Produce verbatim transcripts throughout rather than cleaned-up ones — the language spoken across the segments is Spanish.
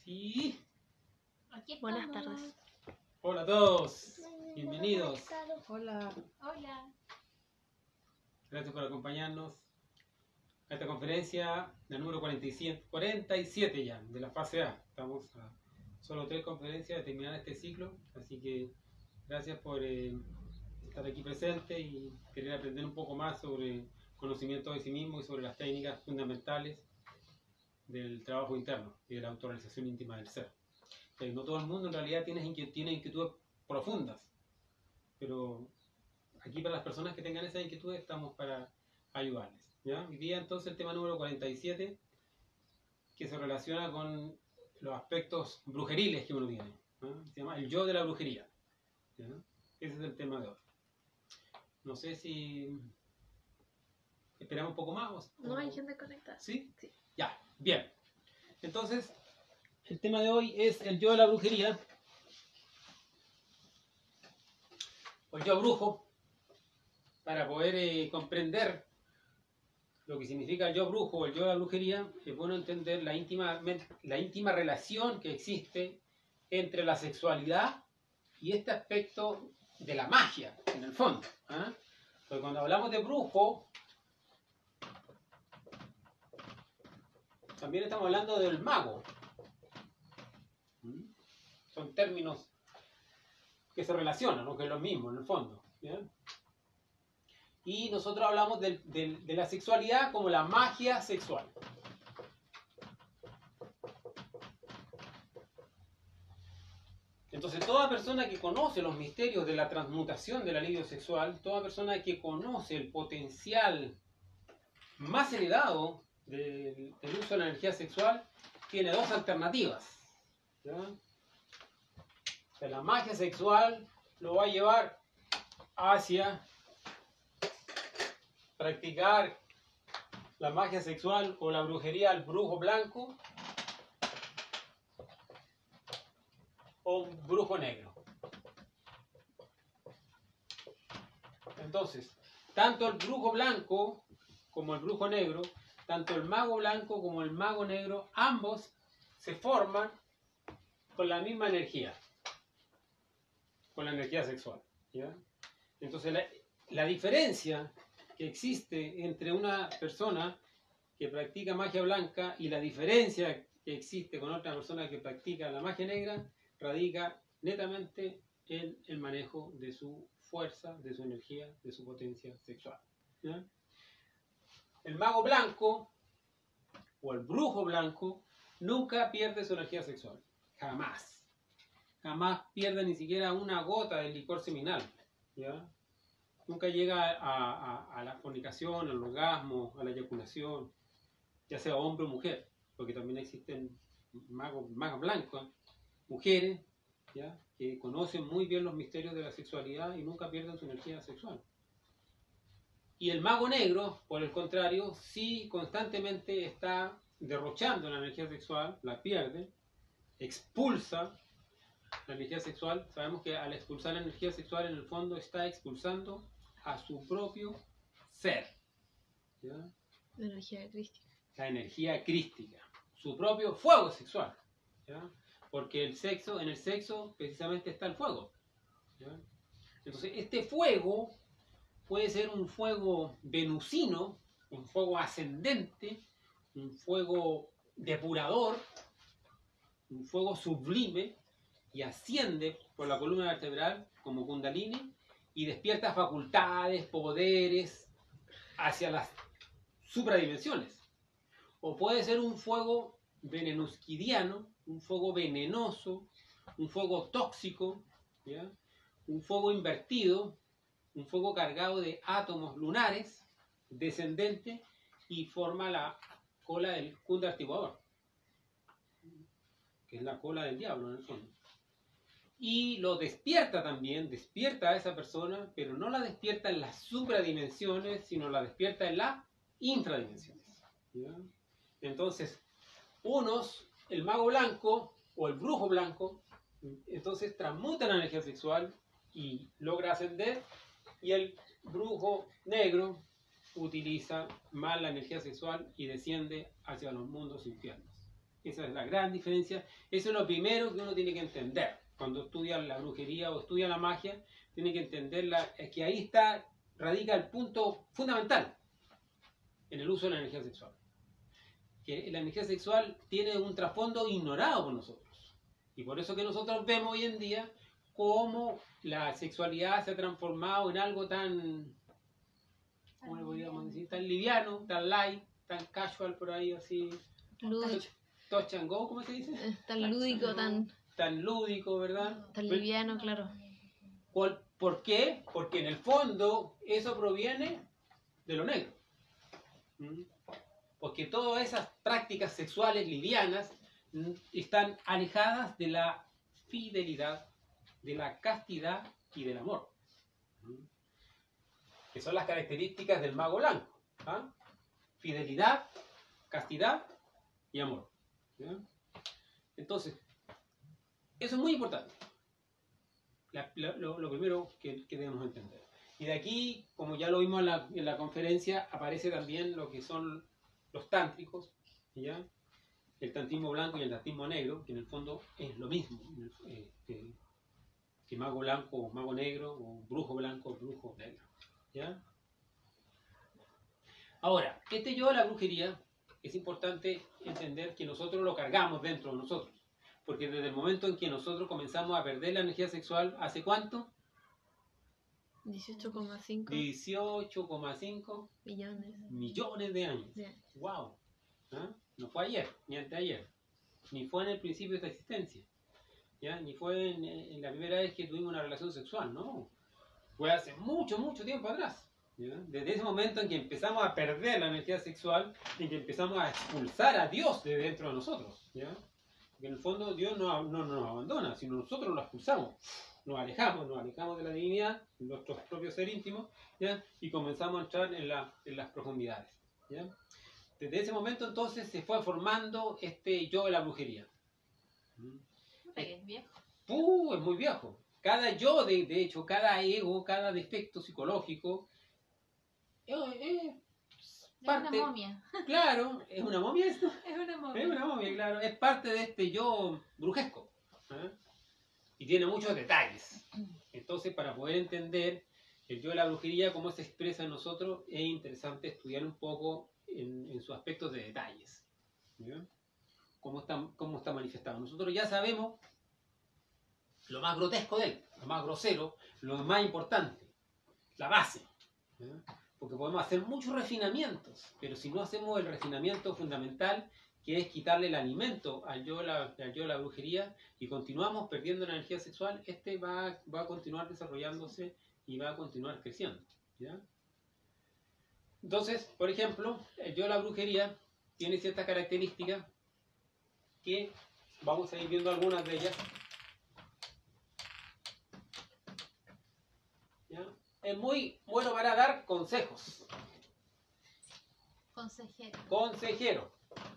Sí. Aquí Buenas estamos. tardes. Hola a todos. Bienvenidos. Hola. Hola. Gracias por acompañarnos a esta conferencia, la número cuarenta y siete, cuarenta y siete ya, de la fase A. Estamos a solo tres conferencias de terminar este ciclo, así que gracias por eh, estar aquí presente y querer aprender un poco más sobre conocimiento de sí mismo y sobre las técnicas fundamentales del trabajo interno y de la autorrealización íntima del ser. Eh, no todo el mundo en realidad tiene, inquietud, tiene inquietudes profundas, pero aquí para las personas que tengan esas inquietudes estamos para ayudarles. ¿ya? Hoy día entonces el tema número cuarenta y siete, que se relaciona con los aspectos brujeriles que uno tiene. ¿no? Se llama el yo de la brujería. ¿ya? Ese es el tema de hoy. No sé si esperamos un poco más. O... No hay gente conectada. ¿Sí? Sí. Ya, bien. Entonces, el tema de hoy es el yo de la brujería. O el yo brujo. Para poder eh, comprender lo que significa el yo brujo o el yo de la brujería, es bueno entender la íntima, la íntima relación que existe entre la sexualidad y este aspecto de la magia, en el fondo. ¿eh? Porque cuando hablamos de brujo, también estamos hablando del mago. ¿Mm? Son términos que se relacionan, ¿no? Que es lo mismo en el fondo. ¿bien? Y nosotros hablamos de, de, de la sexualidad como la magia sexual. Entonces, toda persona que conoce los misterios de la transmutación del alivio sexual, toda persona que conoce el potencial más elevado del, del uso de la energía sexual, tiene dos alternativas. ¿ya? O sea, la magia sexual lo va a llevar hacia practicar la magia sexual o la brujería al brujo blanco o un brujo negro. Entonces, tanto el brujo blanco como el brujo negro, tanto el mago blanco como el mago negro, ambos se forman con la misma energía, con la energía sexual. ¿ya? Entonces, la, la diferencia que existe entre una persona que practica magia blanca y la diferencia que existe con otra persona que practica la magia negra radica netamente en el manejo de su fuerza, de su energía, de su potencia sexual. ¿ya? El mago blanco o el brujo blanco nunca pierde su energía sexual, jamás. Jamás pierde ni siquiera una gota del licor seminal. ¿ya? Nunca llega a, a, a la fornicación, al orgasmo, a la eyaculación, ya sea hombre o mujer, porque también existen magos, magos blancos, mujeres, ¿ya? que conocen muy bien los misterios de la sexualidad y nunca pierden su energía sexual. Y el mago negro, por el contrario, sí constantemente está derrochando la energía sexual, la pierde, expulsa la energía sexual. Sabemos que al expulsar la energía sexual en el fondo está expulsando a su propio ser. ¿ya? La energía crística. La energía crística. Su propio fuego sexual. ¿ya? Porque el sexo, en el sexo precisamente está el fuego. ¿ya? Entonces este fuego puede ser un fuego venusino, un fuego ascendente, un fuego depurador, un fuego sublime, y asciende por la columna vertebral como Kundalini y despierta facultades, poderes hacia las supradimensiones. O puede ser un fuego venenusquidiano, un fuego venenoso, un fuego tóxico, ¿ya? un fuego invertido, un fuego cargado de átomos lunares, descendente, y forma la cola del Kunda activador, que es la cola del diablo en el fondo. Y lo despierta también, despierta a esa persona, pero no la despierta en las supradimensiones, sino la despierta en las infradimensiones. ¿ya? Entonces, unos, el mago blanco o el brujo blanco, entonces transmuta la energía sexual y logra ascender, y el brujo negro utiliza mal la energía sexual y desciende hacia los mundos infiernos. Esa es la gran diferencia. Eso es lo primero que uno tiene que entender. Cuando estudia la brujería o estudia la magia, tiene que entender la, es que ahí está, radica el punto fundamental en el uso de la energía sexual. Que la energía sexual tiene un trasfondo ignorado por nosotros. Y por eso que nosotros vemos hoy en día cómo la sexualidad se ha transformado en algo tan, ¿cómo le podríamos decir? Tan liviano, tan light, tan casual por ahí, así. Lúdico. Touch and go, ¿cómo se dice? eh, Tan lúdico, tan, Tan lúdico, ¿verdad? tan liviano, claro. ¿Por, ¿Por qué? Porque en el fondo eso proviene de lo negro. ¿Mm? Porque todas esas prácticas sexuales livianas mm, están alejadas de la fidelidad, de la castidad y del amor. ¿Mm? Que son las características del mago blanco. ¿Ah? Fidelidad, castidad y amor. ¿Ya? Entonces, eso es muy importante. La, la, lo, lo primero que, que debemos entender. Y de aquí, como ya lo vimos en la, en la conferencia, aparece también lo que son los tántricos, ¿ya? El tantrismo blanco y el tantrismo negro, que en el fondo es lo mismo, eh, que, que mago blanco o mago negro, o brujo blanco o brujo negro. ¿Ya? Ahora, este yo de la brujería, es importante entender que nosotros lo cargamos dentro de nosotros. Porque desde el momento en que nosotros comenzamos a perder la energía sexual, ¿hace cuánto? dieciocho coma cinco dieciocho coma cinco millones. millones de años. Bien. ¡Wow! ¿Ah? No fue ayer, ni anteayer, ni fue en el principio de esta existencia, ¿ya? Ni fue en, en la primera vez que tuvimos una relación sexual, no. Fue hace mucho, mucho tiempo atrás. ¿Ya? Desde ese momento en que empezamos a perder la energía sexual, en que empezamos a expulsar a Dios de dentro de nosotros, ¿ya? Porque en el fondo Dios no, no, no nos abandona, sino nosotros lo expulsamos, nos alejamos, nos alejamos de la divinidad, nuestros propios ser íntimos, ¿ya? Y comenzamos a entrar en, la, en las profundidades, ¿ya? Desde ese momento entonces se fue formando este yo de la brujería. Es viejo. Uh, es muy viejo. Cada yo, de, de hecho, cada ego, cada defecto psicológico, eh, eh, parte, Es una momia. claro, es una momia esto. Es una momia. Es una momia, claro. Es parte de este yo brujesco. ¿Eh? Y tiene muchos detalles. Entonces, para poder entender el yo de la brujería, cómo se expresa en nosotros, es interesante estudiar un poco en, en sus aspectos de detalles. ¿Ya? Cómo está, cómo está manifestado. Nosotros ya sabemos lo más grotesco de él, lo más grosero, lo más importante, la base. ¿Ya? Porque podemos hacer muchos refinamientos, pero si no hacemos el refinamiento fundamental, que es quitarle el alimento al yo, la, al yo de la brujería, y continuamos perdiendo la energía sexual, este va, va a continuar desarrollándose y va a continuar creciendo. ¿Ya? Entonces, por ejemplo, el yo de la brujería tiene ciertas características que vamos a ir viendo algunas de ellas. ¿Ya? Es muy bueno para dar consejos. Consejero. Consejero.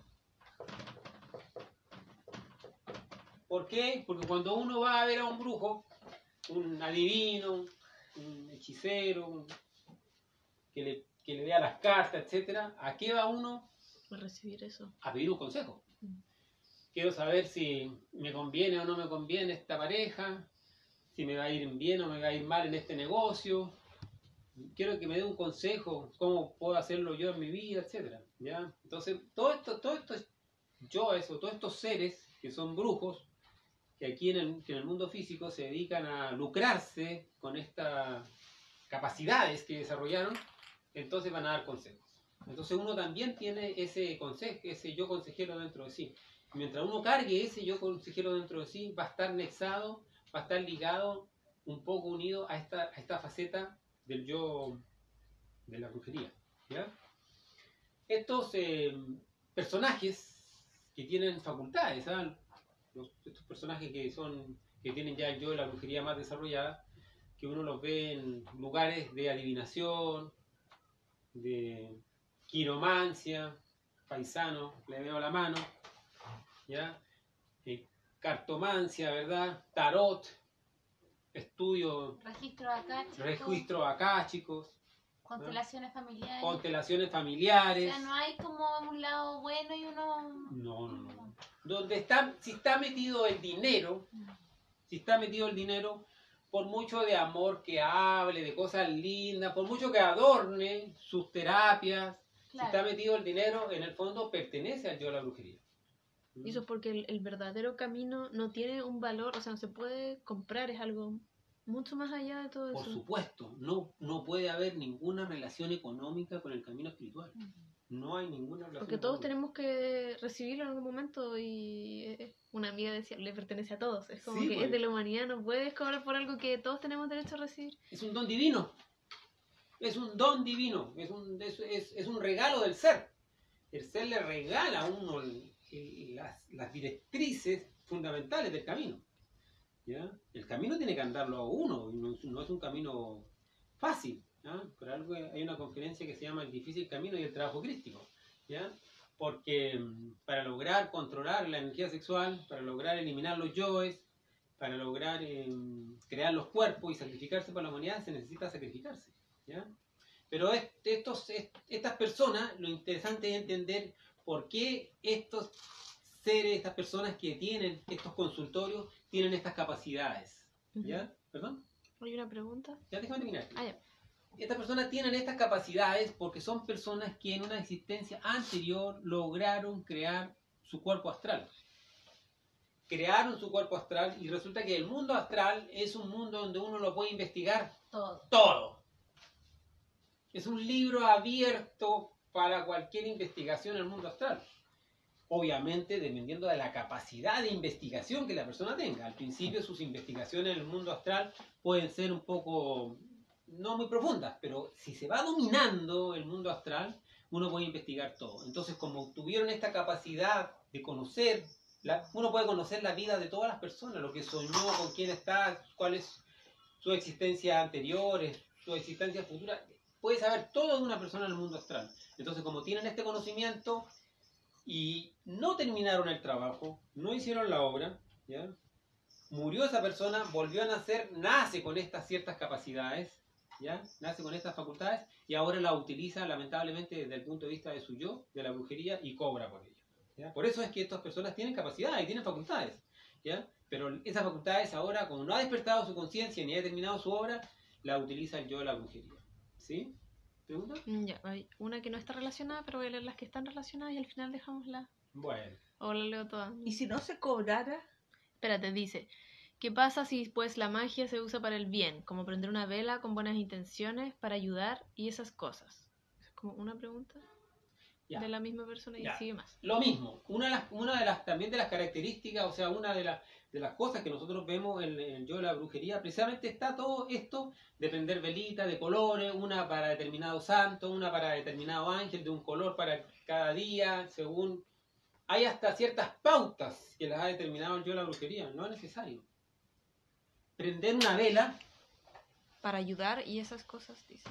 ¿Por qué? Porque cuando uno va a ver a un brujo, un adivino, un hechicero, un- que, le, que le vea las cartas, etcétera, ¿a qué va uno? A recibir eso. A pedir un consejo. Mm. Quiero saber si me conviene o no me conviene esta pareja, si me va a ir bien o me va a ir mal en este negocio. Quiero que me dé un consejo, cómo puedo hacerlo yo en mi vida, etcétera. ¿Ya? Entonces, todo esto, todo esto es yo, eso, todos estos seres que son brujos, que aquí en el, que en el mundo físico se dedican a lucrarse con estas capacidades que desarrollaron, entonces van a dar consejos. Entonces uno también tiene ese consejo, ese yo consejero dentro de sí. Mientras uno cargue ese yo consejero dentro de sí, va a estar nexado, va a estar ligado, un poco unido a esta, a esta faceta del yo de la brujería. ¿Ya? Estos eh, personajes que tienen facultades, ¿sabes? Los, estos personajes que son que tienen ya el yo de la brujería más desarrollada, que uno los ve en lugares de adivinación, de quiromancia, paisano, le veo la mano, ¿ya? Eh, cartomancia, ¿verdad? Tarot, estudio, Registro acá, chicos. registro acá, chicos, Constelaciones familiares. constelaciones O familiares. sea, no hay como un lado bueno y uno... No, no, no. donde está, si está metido el dinero, si está metido el dinero, por mucho de amor que hable, de cosas lindas, por mucho que adorne sus terapias, si está Claro. metido el dinero, en el fondo pertenece al yo de la brujería. Y eso es porque el, el verdadero camino no tiene un valor, o sea, no se puede comprar, es algo mucho más allá de todo Por eso. supuesto, no, no puede haber ninguna relación económica con el camino espiritual. No hay ninguna relación Porque todos económica. tenemos que recibirlo en algún momento y eh, una amiga decía, le pertenece a todos. Es como Sí, que pues. es de la humanidad, no puedes cobrar por algo que todos tenemos derecho a recibir. Es un don divino. Es un don divino. Es un, es, es, es un regalo del ser. El ser le regala a uno el- el- las, las directrices fundamentales del camino. ¿Ya? El camino tiene que andarlo uno. y No, es- no es un camino fácil. ¿Ya? Por algo hay una conferencia que se llama El difícil camino y el trabajo crístico. ¿Ya? Porque mm, para lograr controlar la energía sexual, para lograr eliminar los yoes, para lograr eh, crear los cuerpos y sacrificarse por la humanidad, se necesita sacrificarse. ¿Ya? Pero es- estos, es- estas personas, lo interesante es entender por qué estos seres, estas personas que tienen estos consultorios, tienen estas capacidades. ¿Ya? ¿Perdón? ¿Hay una pregunta? Ya déjame terminar. Ah, ya. Estas personas tienen estas capacidades porque son personas que en una existencia anterior lograron crear su cuerpo astral. Crearon su cuerpo astral y resulta que el mundo astral es un mundo donde uno lo puede investigar Todo. todo. Es un libro abierto para cualquier investigación en el mundo astral. Obviamente dependiendo de la capacidad de investigación que la persona tenga. Al principio sus investigaciones en el mundo astral pueden ser un poco, no muy profundas, pero si se va dominando el mundo astral, uno puede investigar todo. Entonces, como tuvieron esta capacidad de conocer, la, uno puede conocer la vida de todas las personas, lo que soñó, con quién está, cuál es su existencia anterior, su existencia futura. Puede saber todo de una persona en el mundo astral. Entonces, como tienen este conocimiento y no terminaron el trabajo, no hicieron la obra, ¿ya? Murió esa persona, volvió a nacer, nace con estas ciertas capacidades, ¿ya? Nace con estas facultades y ahora la utiliza lamentablemente desde el punto de vista de su yo, de la brujería, y cobra por ello, ¿ya? Por eso es que estas personas tienen capacidades y tienen facultades, ¿ya? Pero esas facultades ahora, como no ha despertado su conciencia ni ha terminado su obra, la utiliza el yo de la brujería. ¿Sí? ¿Pregunta? Mm, Ya, hay una que no está relacionada, pero voy a leer las que están relacionadas y al final dejamos la... Bueno. O la leo toda. ¿Y si no se cobrara? Espérate, dice, ¿qué pasa si pues la magia se usa para el bien? Como prender una vela con buenas intenciones para ayudar y esas cosas. Es como una pregunta Ya. de la misma persona y Ya. sigue más. Lo mismo, una de las, una de las también de las características, o sea, una de, las de las cosas que nosotros vemos en, en el yo de la brujería, precisamente está todo esto de prender velitas de colores, una para determinado santo, una para determinado ángel, de un color para cada día, según... Hay hasta ciertas pautas que las ha determinado el yo de la brujería, no es necesario. Prender una vela, Para ayudar y esas cosas, dice.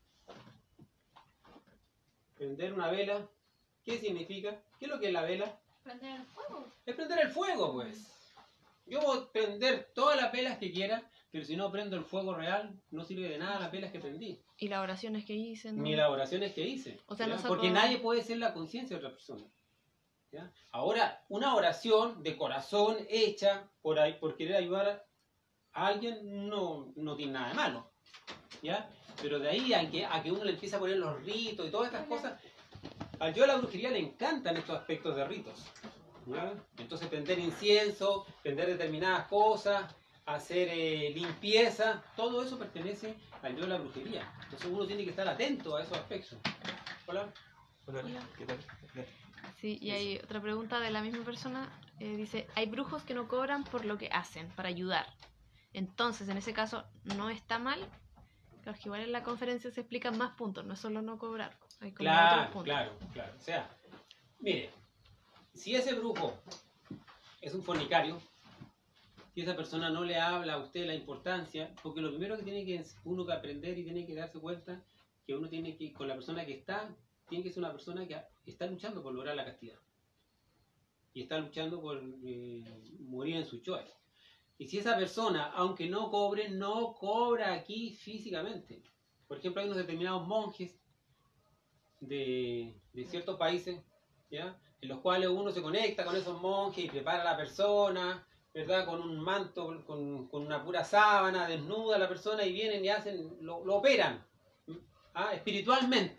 prender una vela, ¿qué significa? ¿Qué es lo que es la vela? Prender el fuego. Es prender el fuego, pues. Yo puedo prender todas las velas que quiera, pero si no prendo el fuego real, no sirve de nada las velas que prendí. Y las oraciones que hice, ¿no? Ni las oraciones que hice. O sea, ¿ya? no saco- Porque nadie puede ser la conciencia de otra persona. ¿Ya? Ahora, una oración de corazón hecha por, ahí, por querer ayudar a alguien no, no tiene nada de malo. ¿Ya? Pero de ahí a que, a que uno le empiece a poner los ritos y todas estas cosas, al yo de la brujería le encantan estos aspectos de ritos. ¿Ya? Entonces prender incienso, prender determinadas cosas, hacer eh, limpieza, todo eso pertenece al yo de la brujería. Entonces uno tiene que estar atento a esos aspectos. Hola. Hola, Hola. ¿qué tal? Sí, y hay otra pregunta de la misma persona. eh, dice, hay brujos que no cobran por lo que hacen, para ayudar. Entonces, en ese caso, ¿no está mal? Claro, que igual en la conferencia se explican más puntos, no es solo no cobrar. Hay como otros Claro, puntos. claro, claro. O sea, mire, si ese brujo es un fornicario, si esa persona no le habla a usted la importancia, porque lo primero que tiene que uno que aprender y tiene que darse cuenta que uno tiene que, con la persona que está, tiene que ser una persona que está luchando por lograr la castidad. Y está luchando por eh, morir en su choice. Y si esa persona, aunque no cobre, no cobra aquí físicamente. Por ejemplo, hay unos determinados monjes de, de ciertos países, ¿ya? en los cuales uno se conecta con esos monjes y prepara a la persona, ¿verdad? Con un manto, con, con una pura sábana, desnuda a la persona y vienen y hacen, lo, lo operan, ¿ah? Espiritualmente.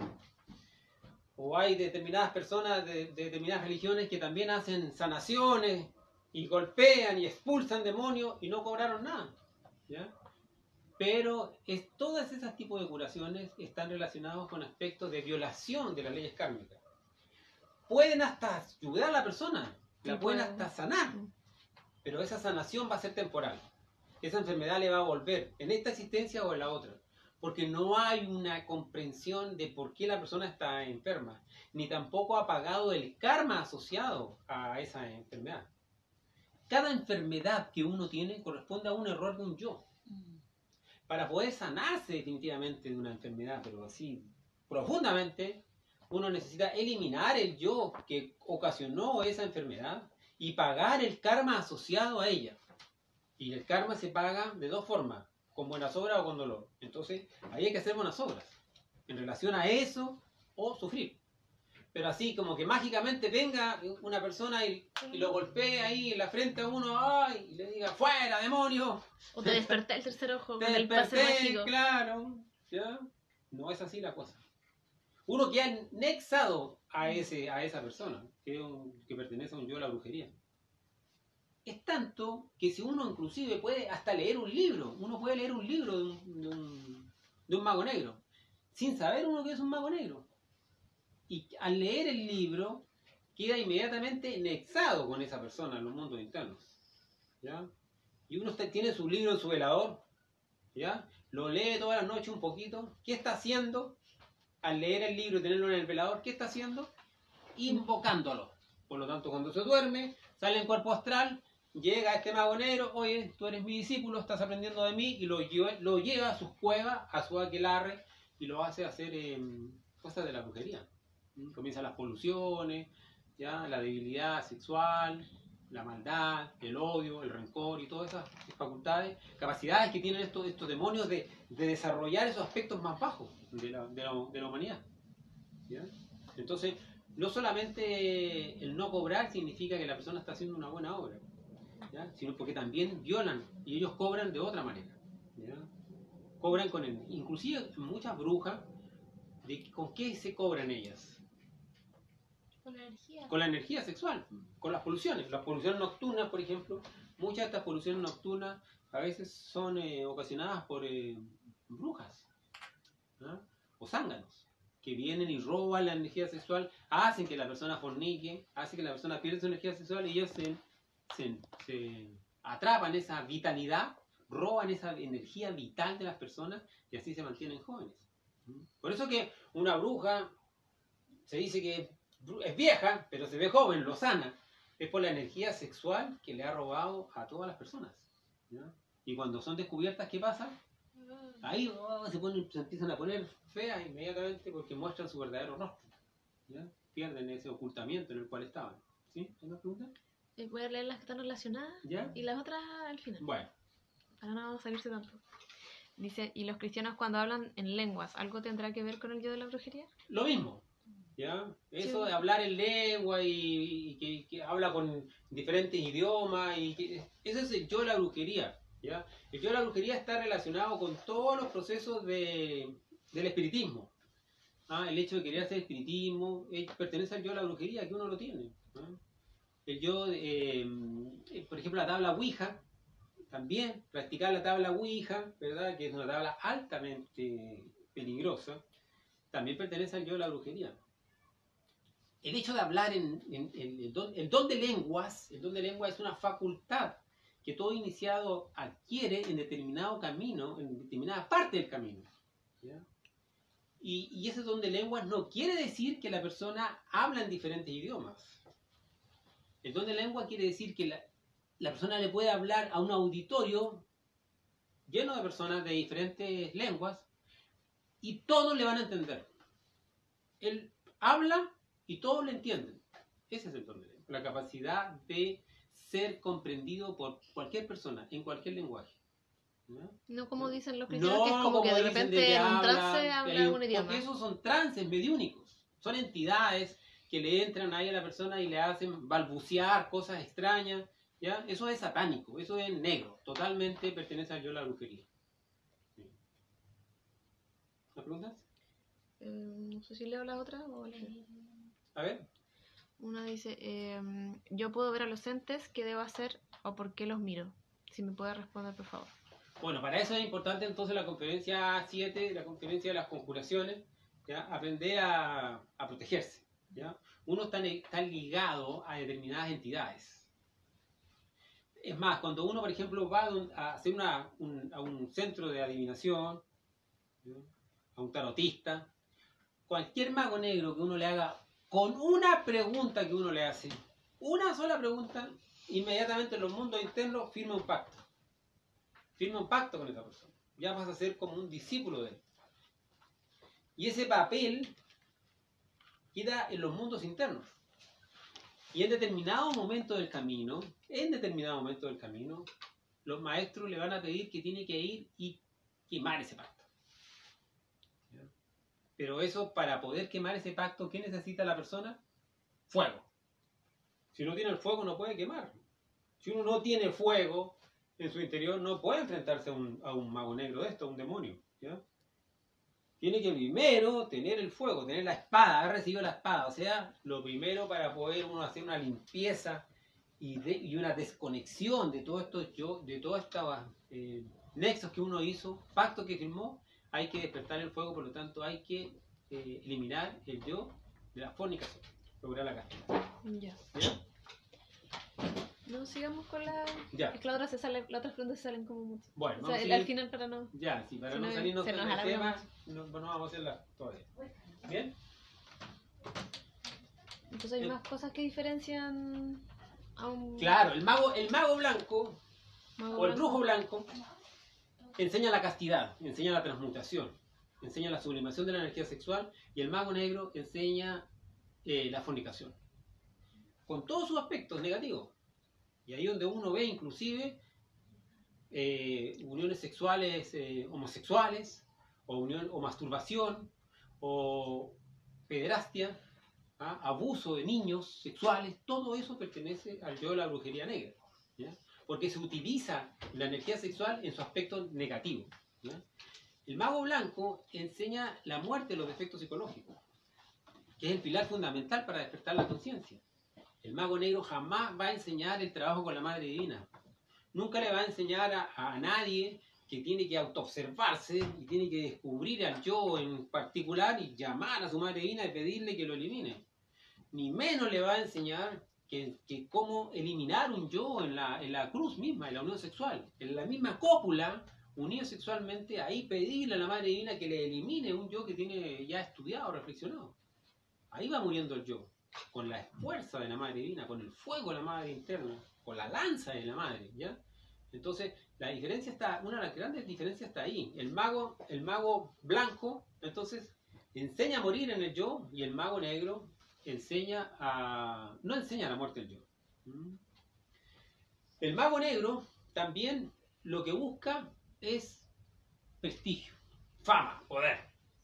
O hay determinadas personas de, de determinadas religiones que también hacen sanaciones y golpean y expulsan demonios y no cobraron nada, ¿ya? Pero es, todas esas tipos de curaciones están relacionados con aspectos de violación de las leyes kármicas. Pueden hasta ayudar a la persona, la Sí, pueden pueden. hasta sanar, pero esa sanación va a ser temporal. Esa enfermedad le va a volver en esta existencia o en la otra, porque no hay una comprensión de por qué la persona está enferma, ni tampoco ha pagado el karma asociado a esa enfermedad. Cada enfermedad que uno tiene corresponde a un error de un yo. Para poder sanarse definitivamente de una enfermedad, pero así profundamente, uno necesita eliminar el yo que ocasionó esa enfermedad y pagar el karma asociado a ella. Y el karma se paga de dos formas, con buenas obras o con dolor. Entonces, ahí hay que hacer buenas obras en relación a eso o sufrir. Pero así como que mágicamente venga una persona y, y lo golpee ahí en la frente a uno, ¡ay! Y le diga, ¡fuera, demonio! O te desperté el tercer ojo Te con el pase desperté, mágico. claro. ¿Ya? No es así la cosa. Uno que ha nexado a, ese, a esa persona, que, es un- que pertenece a un yo de la brujería. Es tanto que si uno inclusive puede hasta leer un libro, uno puede leer un libro de un, de un, de un mago negro, sin saber uno que es un mago negro. Y al leer el libro, queda inmediatamente nexado con esa persona en los mundos internos. ¿Ya? Y uno está- tiene su libro en su velador, ¿ya? Lo lee todas las noches un poquito. ¿Qué está haciendo? Al leer el libro y tenerlo en el velador, ¿qué está haciendo? Invocándolo. Por lo tanto, cuando se duerme, sale en cuerpo astral, llega este mago negro, oye, tú eres mi discípulo, estás aprendiendo de mí, y lo lleva, lo lleva a sus cuevas, a su aquelarre, y lo hace hacer eh, cosas de la brujería. ¿Mm? Comienzan las poluciones, ¿ya? La debilidad sexual, la maldad, el odio, el rencor y todas esas facultades, capacidades que tienen estos, estos demonios de, de desarrollar esos aspectos más bajos de la, de la, de la humanidad. ¿Ya? Entonces, no solamente el no cobrar significa que la persona está haciendo una buena obra, ¿ya? Sino porque también violan y ellos cobran de otra manera. ¿Ya? Cobran con el, inclusive muchas brujas, de, ¿con qué se cobran ellas? Con la energía. Con la energía sexual, con las poluciones. Las poluciones nocturnas, por ejemplo, muchas de estas poluciones nocturnas a veces son eh, ocasionadas por eh, brujas, ¿ah? O zánganos, que vienen y roban la energía sexual, hacen que la persona fornique, hacen que la persona pierda su energía sexual y ellos se, se, se atrapan esa vitalidad, roban esa energía vital de las personas y así se mantienen jóvenes. Por eso que una bruja se dice que es vieja, pero se ve joven, lo sana. Es por la energía sexual que le ha robado a todas las personas, ¿ya? Y cuando son descubiertas, ¿qué pasa? Ahí oh, se, ponen, se empiezan a poner feas inmediatamente porque muestran su verdadero rostro, ¿ya? Pierden ese ocultamiento en el cual estaban. ¿Sí? ¿Tengo preguntas? Eh, Voy a leer las que están relacionadas ¿Ya? y las otras al final. Bueno, Para no salirse tanto. Dice, ¿y los cristianos cuando hablan en lenguas, algo tendrá que ver con el yo de la brujería? lo mismo, ¿ya? Eso Sí. de hablar en lengua y, y que, que habla con diferentes idiomas, y que, ese es el yo de la brujería, ¿ya? El yo de la brujería está relacionado con todos los procesos de, del espiritismo. ¿Ah? El hecho de querer hacer espiritismo eh, pertenece al yo de la brujería, que uno lo tiene, ¿ah? El yo, eh, por ejemplo, la tabla Ouija, también practicar la tabla Ouija, ¿verdad? Que es una tabla altamente peligrosa, también pertenece al yo de la brujería. El hecho de hablar en, en, en el, don, el don de lenguas, el don de lenguas es una facultad que todo iniciado adquiere en determinado camino, en determinada parte del camino, ¿ya? Y, y ese don de lenguas no quiere decir que la persona habla en diferentes idiomas. El don de lengua quiere decir que la, la persona le puede hablar a un auditorio lleno de personas de diferentes lenguas y todos le van a entender. Él habla y todos le entienden. Ese es el don de lengua. La capacidad de ser comprendido por cualquier persona en cualquier lenguaje, ¿no? No como dicen los cristianos, que es No, como que de dicen repente que en un hablan, trance que habla hay- un idioma. Porque esos son trances mediúnicos. Son entidades que le entran ahí a la persona y le hacen balbucear cosas extrañas, ¿ya? Eso es satánico, eso es negro, totalmente pertenece al yo de la brujería. ¿Me preguntas? Eh, no sé si leo la otra o la- A ver. Una dice, eh, yo puedo ver a los entes, ¿qué debo hacer o por qué los miro? Si me puede responder, por favor. Bueno, para eso es importante entonces la conferencia siete, la conferencia de las conjuraciones, ¿ya? Aprender a, a protegerse, ¿ya? Uno está, está ligado a determinadas entidades. Es más, cuando uno, por ejemplo, va a, un, a hacer una, un, a un centro de adivinación, ¿ya? A un tarotista, cualquier mago negro que uno le haga, con una pregunta que uno le hace, una sola pregunta, inmediatamente en los mundos internos firma un pacto. Firma un pacto con esa persona. Ya vas a ser como un discípulo de él. Y ese papel queda en los mundos internos. Y en determinado momento del camino, en determinado momento del camino, los maestros le van a pedir que tiene que ir y quemar ese pacto. ¿Ya? Pero eso, para poder quemar ese pacto, ¿qué necesita la persona? Fuego. Si no tiene el fuego, no puede quemar. Si uno no tiene fuego en su interior, no puede enfrentarse a un, a un mago negro de esto, a un demonio. ¿Ya? Tiene que primero tener el fuego, tener la espada, haber recibido la espada. O sea, lo primero para poder uno hacer una limpieza y, de, y una desconexión de todo esto, yo, de todos estos eh, nexos que uno hizo, pactos que firmó, hay que despertar el fuego, por lo tanto hay que eh, eliminar el yo de la fornicación, lograr la castidad. Ya. ¿Ya? No, sigamos con la... Ya. Es que la otra se sale, las otras preguntas se salen como mucho. Bueno, O vamos sea, a el- seguir. al final para no... Ya, sí, para Si no no, salirnos se del nos alarga tema, mucho. no, no vamos a hacerla todavía. ¿Bien? Entonces hay El- más cosas que diferencian a un... Claro, el mago, el mago blanco mago o el blanco. brujo blanco enseña la castidad, enseña la transmutación, enseña la sublimación de la energía sexual, y el mago negro enseña eh, la fornicación, con todos sus aspectos negativos. Y ahí donde uno ve inclusive eh, uniones sexuales eh, homosexuales, o, unión, o masturbación, o pederastia, ¿ah? Abuso de niños sexuales, todo eso pertenece al yo de la brujería negra, ¿ya? Porque se utiliza la energía sexual en su aspecto negativo, ¿ya? El mago blanco enseña la muerte de los defectos psicológicos, que es el pilar fundamental para despertar la conciencia. El mago negro jamás va a enseñar el trabajo con la Madre Divina. Nunca le va a enseñar a, a nadie que tiene que autoobservarse y tiene que descubrir al yo en particular y llamar a su Madre Divina y pedirle que lo elimine. Ni menos le va a enseñar que, que cómo eliminar un yo en la, en la cruz misma, en la unión sexual. En la misma cópula, unido sexualmente, ahí pedirle a la Madre Divina que le elimine un yo que tiene ya estudiado, reflexionado. Ahí va muriendo el yo, con la fuerza de la Madre Divina, con el fuego de la Madre interna, con la lanza de la Madre, ¿ya? Entonces, la diferencia está, una de las grandes diferencias está ahí. El mago, el mago blanco, entonces, enseña a morir en el yo, y el mago negro enseña a... no enseña la muerte del yo. ¿Mm? El mago negro también lo que busca es prestigio, fama, poder.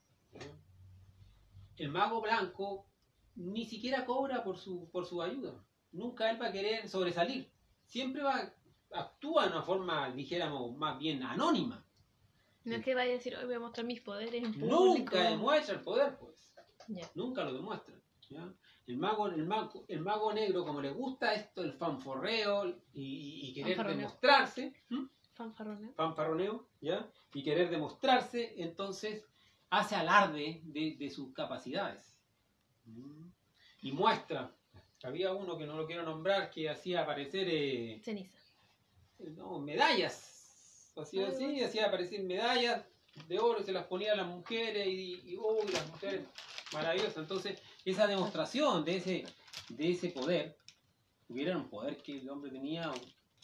El mago blanco ni siquiera cobra por su, por su ayuda. Nunca él va a querer sobresalir. Siempre va, actúa de una forma, dijéramos, más bien anónima. No es que vaya a decir, hoy voy a mostrar mis poderes en público. Nunca demuestra el poder, pues. Ya. Nunca lo demuestra. ¿Ya? El, mago, el, mago, el mago negro, como le gusta esto, el fanforreo y, y querer Fanfarroneo. demostrarse, ¿m? Fanfarroneo. fanfarroneo, ¿ya? Y querer demostrarse, entonces hace alarde de, de sus capacidades. ¿Mm? Y muestra. Había uno que no lo quiero nombrar que hacía aparecer eh, Ceniza. no, medallas. Hacía Ay, así, bueno. hacía aparecer medallas de oro y se las ponía a las mujeres y, y, oh, y las mujeres maravillosas. Entonces, esa demostración de ese, de ese poder, hubiera un poder que el hombre tenía,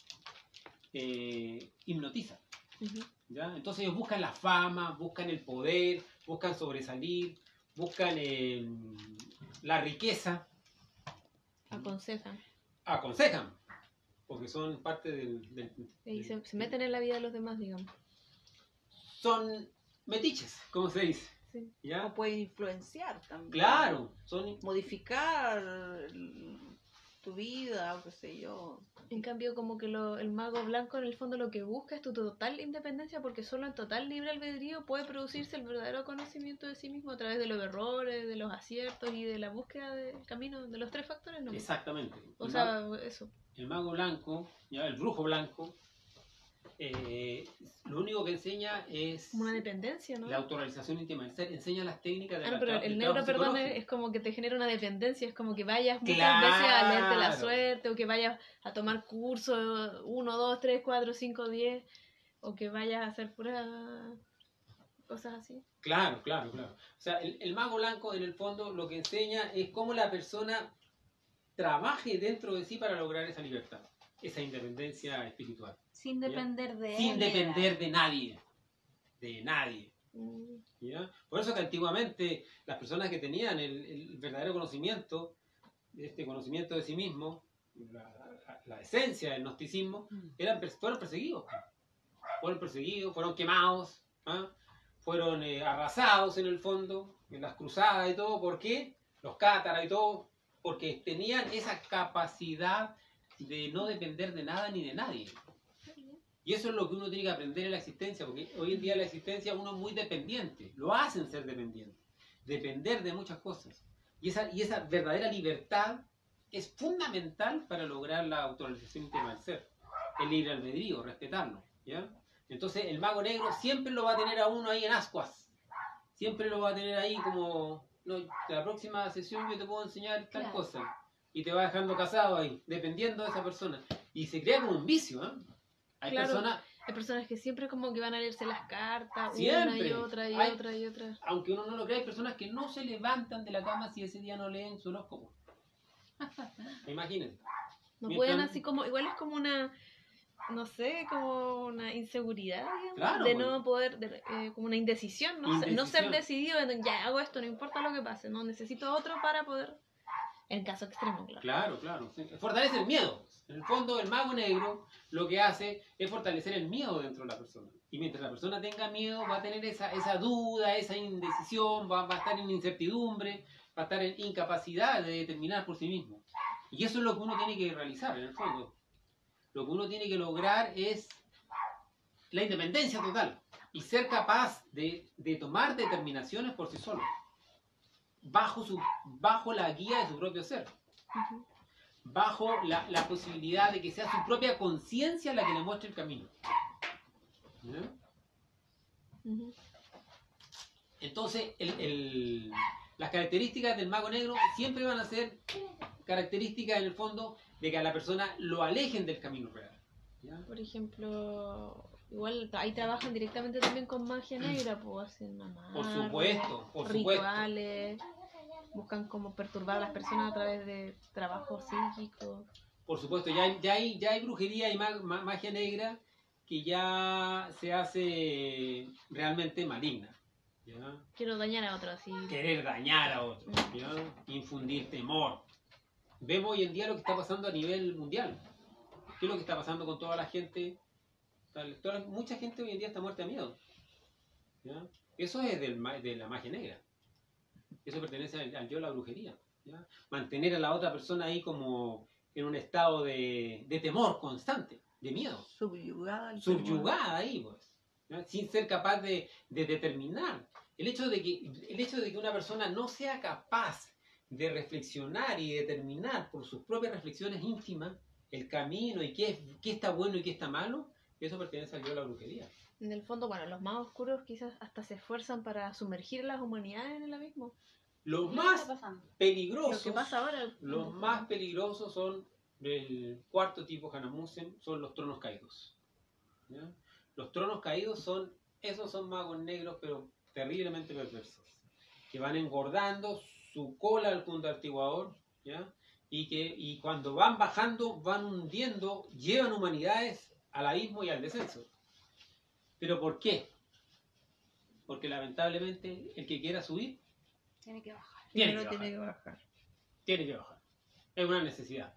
eh, hipnotiza. Ujú. ¿Ya? Entonces ellos buscan la fama, buscan el poder, buscan sobresalir, buscan eh, la riqueza, Aconsejan. aconsejan, porque son parte del... del- Y se, del- se meten en la vida de los demás, digamos. son metiches, como se dice. Sí. ¿ya? O puede influenciar también. Claro, son Modificar el- tu vida, o qué sé yo. En cambio, como que lo- el mago blanco en el fondo lo que busca es tu total independencia, porque solo en total libre albedrío puede producirse el verdadero conocimiento de sí mismo a través de los errores, de los aciertos y de la búsqueda del camino de los tres factores, ¿no? exactamente. O El sea, eso. el mago blanco, ya el brujo blanco, eh, lo único que enseña es Como una dependencia, ¿no? la autorrealización íntima. Ense- Enseña las técnicas de Ah, la no, pero tra- el del neuro, trabajo perdón, es, psicológico. es como que te genera una dependencia, es como que vayas muchas Claro. veces a leerte la suerte, o que vayas a tomar cursos uno, dos, tres, cuatro, cinco, diez, o que vayas a hacer puras cosas así. Claro, claro, claro. O sea, el, el mago blanco en el fondo lo que enseña es cómo la persona trabaje dentro de sí para lograr esa libertad, esa independencia espiritual. Sin depender de Sin él. depender de nadie. De nadie. Mm. ¿Ya? Por eso que antiguamente las personas que tenían el, el verdadero conocimiento, este conocimiento de sí mismo, la, la- la esencia del gnosticismo, eran, pers- fueron perseguidos. Fueron perseguidos, fueron quemados, ¿ah? Fueron eh, arrasados en el fondo, en las cruzadas y todo. ¿Por qué? Los cátaras y todo, porque tenían esa capacidad de no depender de nada ni de nadie. Y eso es lo que uno tiene que aprender en la existencia, porque hoy en día en la existencia uno es muy dependiente, lo hacen ser dependiente, depender de muchas cosas. Y esa, y esa verdadera libertad es fundamental para lograr la autorrealización íntima del ser, el libre albedrío, respetarlo, ¿ya? Entonces el mago negro siempre lo va a tener a uno ahí en ascuas, siempre lo va a tener ahí como, no, la próxima sesión yo te puedo enseñar tal Claro. cosa, y te va dejando casado ahí, dependiendo de esa persona. Y se crea como un vicio, ¿eh? Hay Claro. personas, Hay personas que siempre como que van a leerse las cartas, una Siempre. y otra y Hay- otra y otra. aunque uno no lo crea, hay personas que no se levantan de la cama si ese día no leen su horóscopo. Imagínense. No Mientras- pueden así como, igual es como una, no sé, como una inseguridad, digamos, Claro, de pues. no poder, de- eh, como una indecisión, ¿no? sé, no ser Indecisión. decidido en ya hago esto, no importa lo que pase, no necesito otro para poder, en caso extremo, claro. Claro, claro. sí. Fortalece el miedo. En el fondo, el mago negro lo que hace es fortalecer el miedo dentro de la persona. Y mientras la persona tenga miedo, va a tener esa, esa duda, esa indecisión, va, va a estar en incertidumbre, va a estar en incapacidad de determinar por sí mismo. Y eso es lo que uno tiene que realizar, en el fondo. Lo que uno tiene que lograr es la independencia total y ser capaz de, de tomar determinaciones por sí solo, bajo, su, bajo la guía de su propio ser. Ujú. Bajo la, la posibilidad de que sea su propia conciencia la que le muestre el camino. ¿Ya? Ujú. Entonces, el, el- las características del mago negro siempre van a ser características en el fondo de que a la persona lo alejen del camino real. ¿Ya? Por ejemplo, igual ahí trabajan directamente también con magia negra, pues hacen amarres, Por supuesto, por supuesto. rituales, buscan como perturbar a las personas a través de trabajos psíquicos. Por supuesto, ya hay, ya hay, ya hay brujería y ma- ma- magia negra que ya se hace realmente maligna. ¿Ya? Quiero dañar a otros, así. Querer dañar a otros, ¿ya? Infundir temor. Vemos hoy en día lo que está pasando a nivel mundial. ¿Qué es lo que está pasando con toda la gente? Tal- toda la- mucha gente hoy en día está muerta de miedo. ¿Ya? Eso es del ma- de la magia negra. Eso pertenece al, al yo, la brujería. ¿Ya? Mantener a la otra persona ahí como en un estado de, de temor constante, de miedo. Subyugada. al temor. Subyugada ahí, pues, ¿no? Sin ser capaz de, de determinar. El hecho de, que, el hecho de que una persona no sea capaz de reflexionar y determinar por sus propias reflexiones íntimas el camino y qué, es, qué está bueno y qué está malo, eso pertenece al yo de la brujería. En el fondo, bueno, los más oscuros quizás hasta se esfuerzan para sumergir a las humanidades en el abismo. Los ¿Qué más está pasando? Lo peligrosos, que pasa ahora. los más peligrosos son del cuarto tipo Hanamusen, son los tronos caídos. ¿Ya? Los tronos caídos son, esos son magos negros, pero terriblemente perversos, que van engordando su cola al punto artiguador, ¿ya? Y que y cuando van bajando, van hundiendo, llevan humanidades al abismo y al descenso. ¿Pero por qué? Porque lamentablemente el que quiera subir, Tiene que bajar. tiene Primero que tiene que bajar. bajar. Tiene que bajar. Es una necesidad.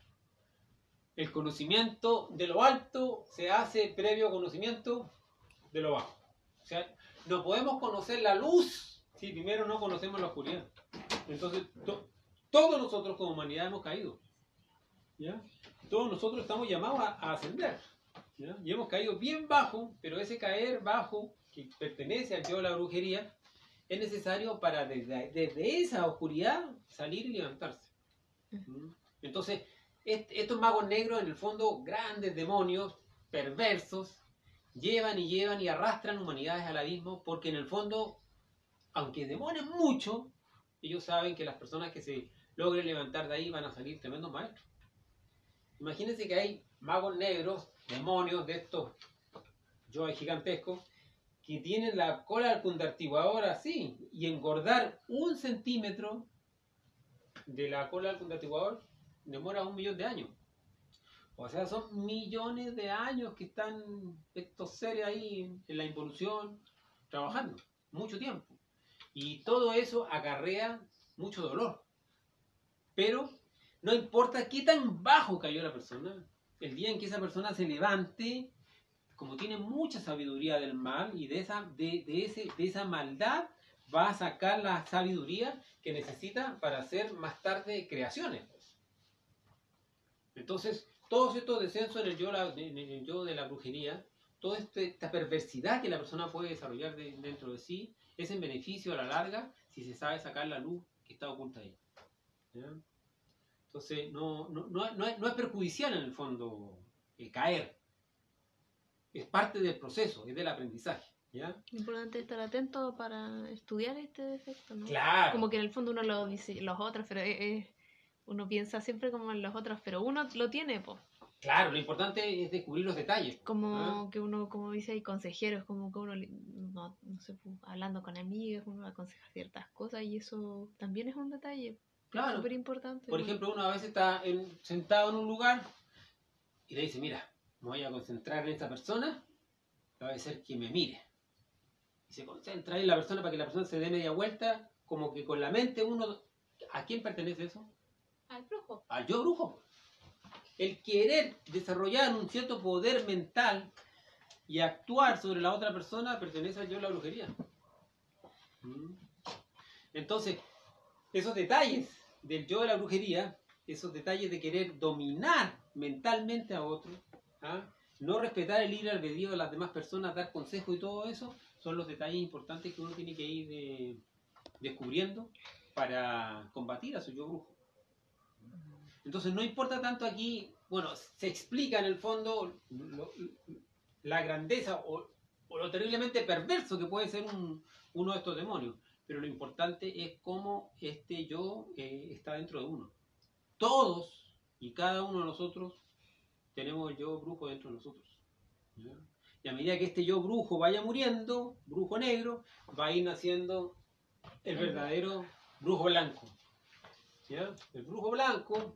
El conocimiento de lo alto se hace previo conocimiento de lo bajo. O sea, no podemos conocer la luz Sí, primero no conocemos la oscuridad. Entonces, to- todos nosotros como humanidad hemos caído. ¿Ya? Todos nosotros estamos llamados a, a ascender. ¿Ya? Y hemos caído bien bajo, pero ese caer bajo, que pertenece al yo de la brujería, es necesario para desde, desde esa oscuridad salir y levantarse. ¿Mm? Entonces, est- estos magos negros, en el fondo, grandes demonios, perversos, llevan y llevan y arrastran humanidades al abismo, porque en el fondo, aunque demonen mucho, ellos saben que las personas que se logren levantar de ahí van a salir tremendos maestros. Imagínense que hay magos negros, demonios de estos yoes gigantescos, que tienen la cola del cundartiguador así, y engordar un centímetro de la cola del cundartiguador demora un millón de años. O sea, son millones de años que están estos seres ahí en la involución trabajando, mucho tiempo. Y todo eso acarrea mucho dolor. Pero no importa qué tan bajo cayó la persona, el día en que esa persona se levante, como tiene mucha sabiduría del mal y de esa, de, de ese, de esa maldad, va a sacar la sabiduría que necesita para hacer más tarde creaciones. Entonces, todos estos descensos en el yo, la- en el yo de la brujería, toda este- esta perversidad que la persona puede desarrollar de- dentro de sí, es en beneficio a la larga si se sabe sacar la luz que está oculta ahí. ¿Ya? Entonces, no, no, no, no es, no es perjudicial en el fondo eh, caer. Es parte del proceso, es del aprendizaje. ¿Ya? Lo importante es estar atento para estudiar este defecto, ¿no? Claro. Como que en el fondo uno lo dice los otros, pero es, es- uno piensa siempre como en los otros, pero uno lo tiene, pues. Claro, lo importante es descubrir los detalles. Como ¿Ah? que uno, como dice, hay consejeros, como que uno, le- no, no sé, pues, hablando con amigas, uno aconseja ciertas cosas y eso también es un detalle Claro. súper importante. Por ejemplo, uno a veces está en- sentado en un lugar y le dice, mira, me voy a concentrar en esta persona, va a ser que me mire. Y se concentra en la persona para que la persona se dé media vuelta, como que con la mente uno... ¿A quién pertenece eso? Al brujo. Al yo brujo. El querer desarrollar un cierto poder mental y actuar sobre la otra persona pertenece al yo de la brujería. ¿Mm? Entonces, esos detalles del yo de la brujería, esos detalles de querer dominar mentalmente a otro, ¿ah? No respetar el libre albedrío de las demás personas, dar consejos y todo eso, son los detalles importantes que uno tiene que ir eh, descubriendo para combatir a su yo brujo. Entonces no importa tanto aquí, bueno, se explica en el fondo lo- la grandeza o, o lo terriblemente perverso que puede ser un- uno de estos demonios, pero lo importante es cómo este yo eh, está dentro de uno. Todos y cada uno de nosotros tenemos el yo brujo dentro de nosotros. ¿Ya? Y a medida que este yo brujo vaya muriendo, brujo negro, va a ir naciendo el verdadero brujo blanco. ¿Ya? El brujo blanco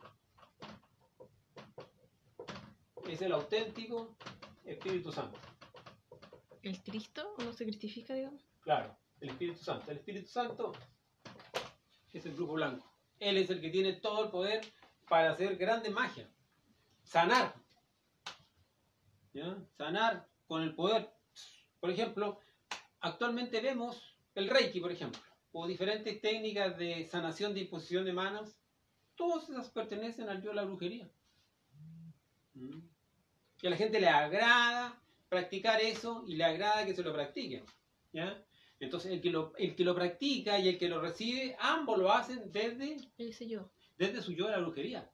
es el auténtico Espíritu Santo. ¿El Cristo no se cristifica, digamos? Claro, el Espíritu Santo. El Espíritu Santo es el brujo blanco. Él es el que tiene todo el poder para hacer grande magia. Sanar. ¿Ya? Sanar con el poder. Por ejemplo, actualmente vemos el Reiki, por ejemplo, o diferentes técnicas de sanación de imposición de manos. Todas esas pertenecen al yo de la brujería. ¿Mm? Y a la gente le agrada practicar eso y le agrada que se lo practiquen. ¿Ya? Entonces, el que, lo, el que lo practica y el que lo recibe, ambos lo hacen desde, Ese yo. desde su yo de la brujería.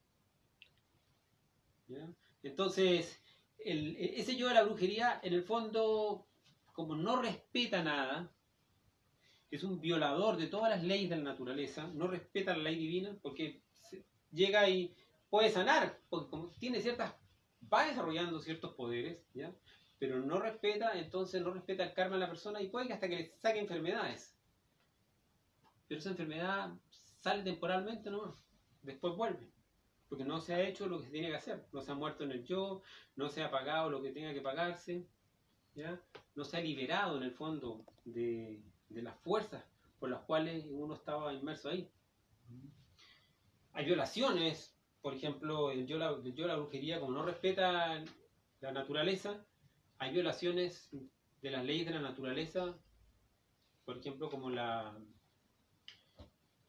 ¿Ya? Entonces, el, ese yo de la brujería, en el fondo, como no respeta nada, es un violador de todas las leyes de la naturaleza, no respeta la ley divina, porque se- llega y puede sanar, porque como tiene ciertas, va desarrollando ciertos poderes, ¿ya? Pero no respeta, entonces no respeta el karma de la persona y puede que hasta que le saque enfermedades. Pero esa enfermedad sale temporalmente nomás, después vuelve, porque no se ha hecho lo que se tiene que hacer, no se ha muerto en el yo, no se ha pagado lo que tenga que pagarse, ¿ya? No se ha liberado en el fondo de, de las fuerzas por las cuales uno estaba inmerso ahí. Hay violaciones, por ejemplo, el yo, la, el yo la brujería, como no respeta la naturaleza, hay violaciones de las leyes de la naturaleza, por ejemplo, como la,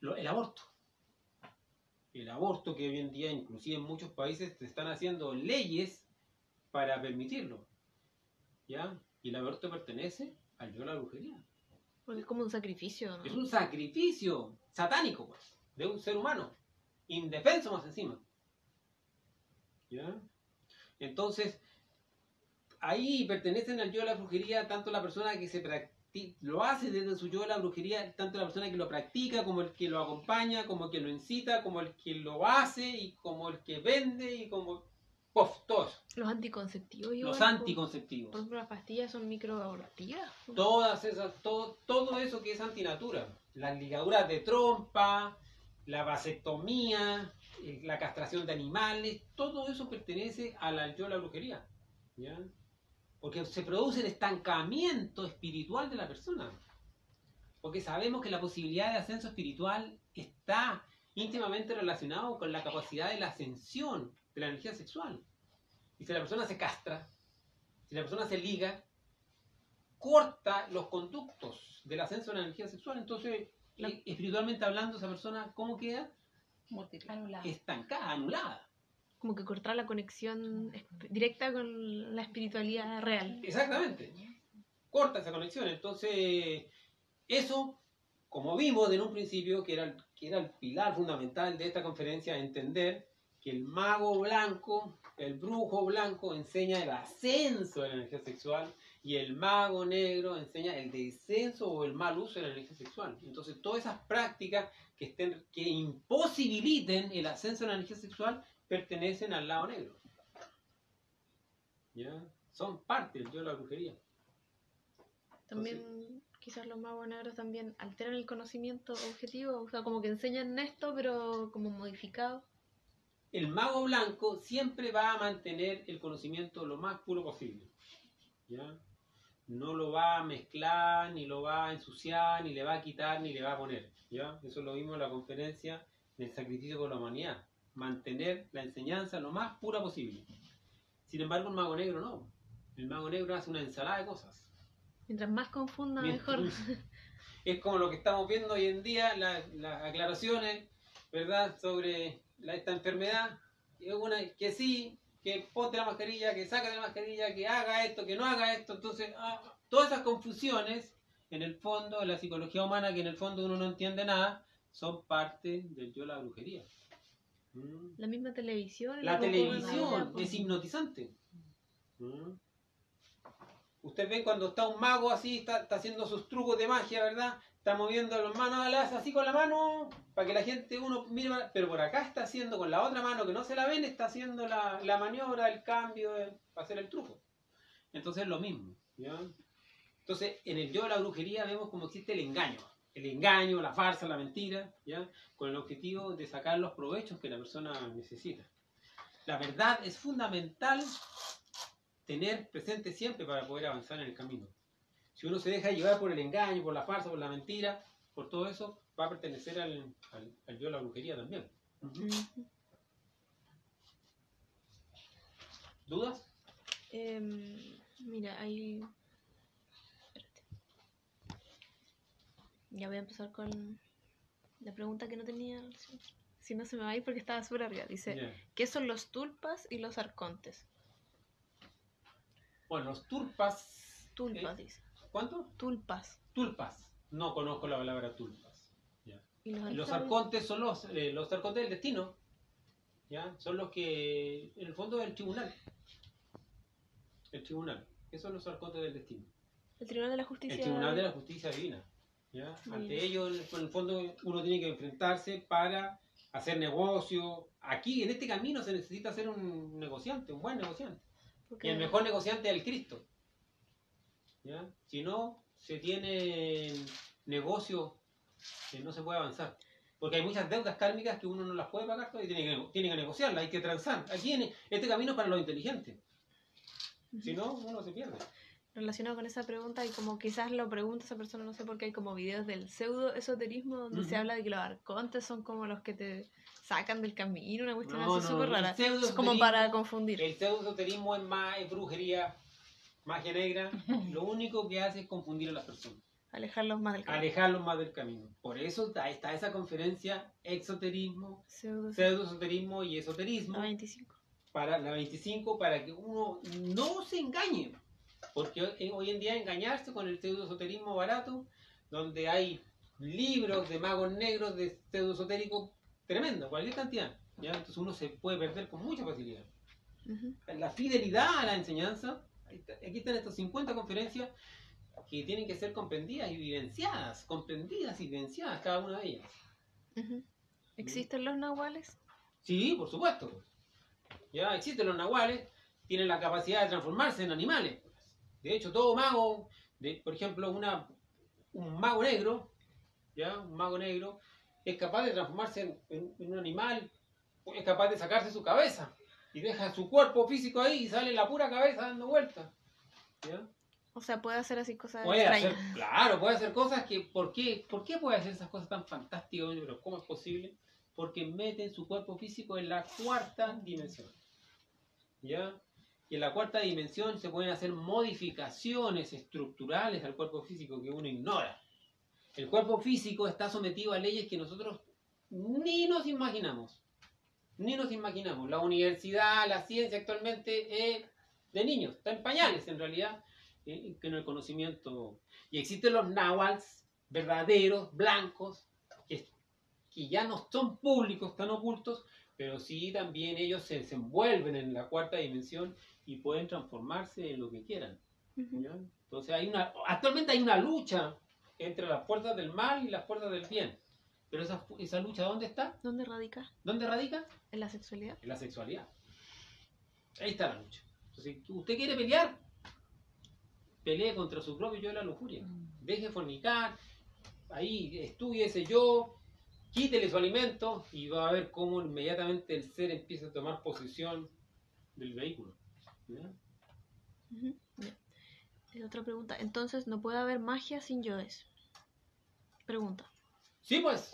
lo- el aborto. El aborto que hoy en día, inclusive en muchos países, se están haciendo leyes para permitirlo. ¿Ya? Y el aborto pertenece al yo de la brujería. Porque es como un sacrificio, ¿no? Es un sacrificio satánico, pues, de un ser humano, indefenso más encima. ¿Ya? Entonces, ahí pertenecen al yo de la brujería tanto la persona que se practi- lo hace desde su yo de la brujería, tanto la persona que lo practica, como el que lo acompaña, como el que lo incita, como el que lo hace, y como el que vende, y como... ¡Puf! Todo eso. Los anticonceptivos igual. Los po. anticonceptivos. Por ejemplo, las pastillas son microabortivas. po. Todas esas, todo, todo eso que es antinatura. Las ligaduras de trompa, la vasectomía, eh, la castración de animales, todo eso pertenece a la yo de la brujería. ¿Ya? Porque se produce el estancamiento espiritual de la persona. Porque sabemos que la posibilidad de ascenso espiritual está íntimamente relacionado con la capacidad de la ascensión de la energía sexual. Y si la persona se castra, si la persona se liga, corta los conductos del ascenso de la energía sexual. Entonces, La- eh, espiritualmente hablando, esa persona, ¿cómo queda? Multiplica. Anulado. Estancada, anulada. Como que cortar la conexión esp- directa con la espiritualidad real. Exactamente. Corta esa conexión. Entonces, eso, como vimos en un principio, que era, el, que era el pilar fundamental de esta conferencia, entender que el mago blanco, el brujo blanco, enseña el ascenso de la energía sexual y el mago negro enseña el descenso o el mal uso de la energía sexual. Entonces, todas esas prácticas que, estén, que imposibiliten el ascenso de la energía sexual pertenecen al lado negro. ¿Ya? Son parte del yo de la brujería. También quizás los magos negros también alteran el conocimiento objetivo, o sea, como que enseñan esto, pero como modificado. El mago blanco siempre va a mantener el conocimiento lo más puro posible. ¿Ya? No lo va a mezclar, ni lo va a ensuciar, ni le va a quitar, ni le va a poner. ¿Ya? Eso lo vimos en la conferencia del sacrificio por la humanidad. Mantener la enseñanza lo más pura posible. Sin embargo, el mago negro no. El mago negro hace una ensalada de cosas. Mientras más confunda, Mientras- mejor. Es como lo que estamos viendo hoy en día, la- las aclaraciones, ¿verdad?, sobre la- esta enfermedad. Es una que sí, que ponte la mascarilla, que saca la mascarilla, que haga esto, que no haga esto. Entonces, ah, todas esas confusiones, en el fondo, de la psicología humana, que en el fondo uno no entiende nada, son parte del yo de la brujería. ¿Mm? La misma televisión. La el poco de televisión nada, pues. es hipnotizante. ¿Mm? Usted ve cuando está un mago así, está, está haciendo sus trucos de magia, ¿verdad? Está moviendo las manos, le hace así con la mano, para que la gente, uno mire, pero por acá está haciendo con la otra mano, que no se la ven, está haciendo la, la maniobra, el cambio, el- para hacer el truco. Entonces es lo mismo, ¿ya? Entonces, en el yo de la brujería vemos cómo existe el engaño. El engaño, la farsa, la mentira, ¿ya? Con el objetivo de sacar los provechos que la persona necesita. La verdad es fundamental tener presente siempre para poder avanzar en el camino. Si uno se deja llevar por el engaño, por la farsa, por la mentira, por todo eso, va a pertenecer al, al, al yo de la brujería también. Ujú. Ujú. ¿Dudas? Em, mira, hay... Espérate. Ya voy a empezar con la pregunta que no tenía. Si no se me va a ir porque estaba súper arriba. Dice, Ya. ¿qué son los tulpas y los arcontes? Bueno, los tulpas... Tulpas, eh, dice. ¿Cuánto? Tulpas. Tulpas. No conozco la palabra tulpas. Ya. Y los, Y los alcaldes? arcontes son los, eh, los arcontes del destino. ¿Ya? Son los que, en el fondo, del tribunal. El tribunal. Esos son los arcontes del destino. El Tribunal de la Justicia. El tribunal de la justicia divina. ¿Ya? Muy Ante bien. ellos, en el fondo, uno tiene que enfrentarse para hacer negocio. Aquí, en este camino, se necesita ser un negociante, un buen negociante. Porque- Y el mejor negociante es el Cristo. ¿Ya? Si no, se tiene negocio, que no se puede avanzar. Porque hay muchas deudas kármicas que uno no las puede pagar todavía y tiene que, tiene que negociarlas, hay que transar. Aquí en este camino es para los inteligentes. Si no, uno se pierde. Relacionado con esa pregunta, y como quizás lo pregunta esa persona, no sé por qué hay como videos del pseudo esoterismo donde se Ujú. habla de que los arcontes son como los que te sacan del camino, una cuestión No, así no, súper el rara. pseudo Es como esoterismo- para confundir. El pseudo-esoterismo es más es brujería, magia negra. Lo único que hace es confundir a las personas. Alejarlos más del camino. alejarlos más del camino. Por eso está, está esa conferencia exoterismo, Pseudo- pseudoesoterismo y esoterismo, la veinticinco. para la veinticinco, para que uno no se engañe. Porque hoy, hoy en día engañarse con el pseudoesoterismo barato, donde hay libros de magos negros de pseudoesotérico tremendo, cualquier cantidad. ¿Ya? Entonces uno se puede perder con mucha facilidad. Ujú. La fidelidad a la enseñanza, ahí está- aquí están estas cincuenta conferencias que tienen que ser comprendidas y vivenciadas, comprendidas y vivenciadas cada una de ellas. Ujú. ¿Existen los nahuales? Sí, por supuesto. Ya existen los nahuales, tienen la capacidad de transformarse en animales. De hecho, todo mago, de, por ejemplo, una, un mago negro, ya, un mago negro, es capaz de transformarse en, en- en un animal, es capaz de sacarse su cabeza y deja su cuerpo físico ahí y sale la pura cabeza dando vueltas. ¿Ya? O sea, puede hacer así cosas Puede hacer, extrañas. claro, puede hacer cosas que, ¿por qué? ¿Por qué puede hacer esas cosas tan fantásticas? Oye, pero ¿cómo es posible? Porque meten su cuerpo físico en la cuarta dimensión. ¿Ya? Y en la cuarta dimensión se pueden hacer modificaciones estructurales al cuerpo físico que uno ignora. El cuerpo físico está sometido a leyes que nosotros ni nos imaginamos. Ni nos imaginamos. La universidad, la ciencia actualmente es de niños, está en pañales en realidad, eh, que no el conocimiento. Y existen los náhuatls verdaderos, blancos, que, que ya no son públicos, están ocultos, pero sí también ellos se desenvuelven en la cuarta dimensión y pueden transformarse en lo que quieran. Ujú. ¿Ya? Entonces hay una, actualmente hay una lucha entre las fuerzas del mal y las fuerzas del bien. Pero esa, esa lucha, ¿dónde está? ¿Dónde radica? ¿Dónde radica? En la sexualidad. En la sexualidad. Ahí está la lucha. Entonces, ¿usted quiere pelear? Pelee contra su propio yo de la lujuria. Deje de fornicar, ahí estudie ese yo, quítele su alimento y va a ver cómo inmediatamente el ser empieza a tomar posesión del vehículo. ¿Ya? Ujú. Ya. Eh, Otra pregunta. Entonces, ¿no puede haber magia sin yoes? Pregunta. Sí, pues,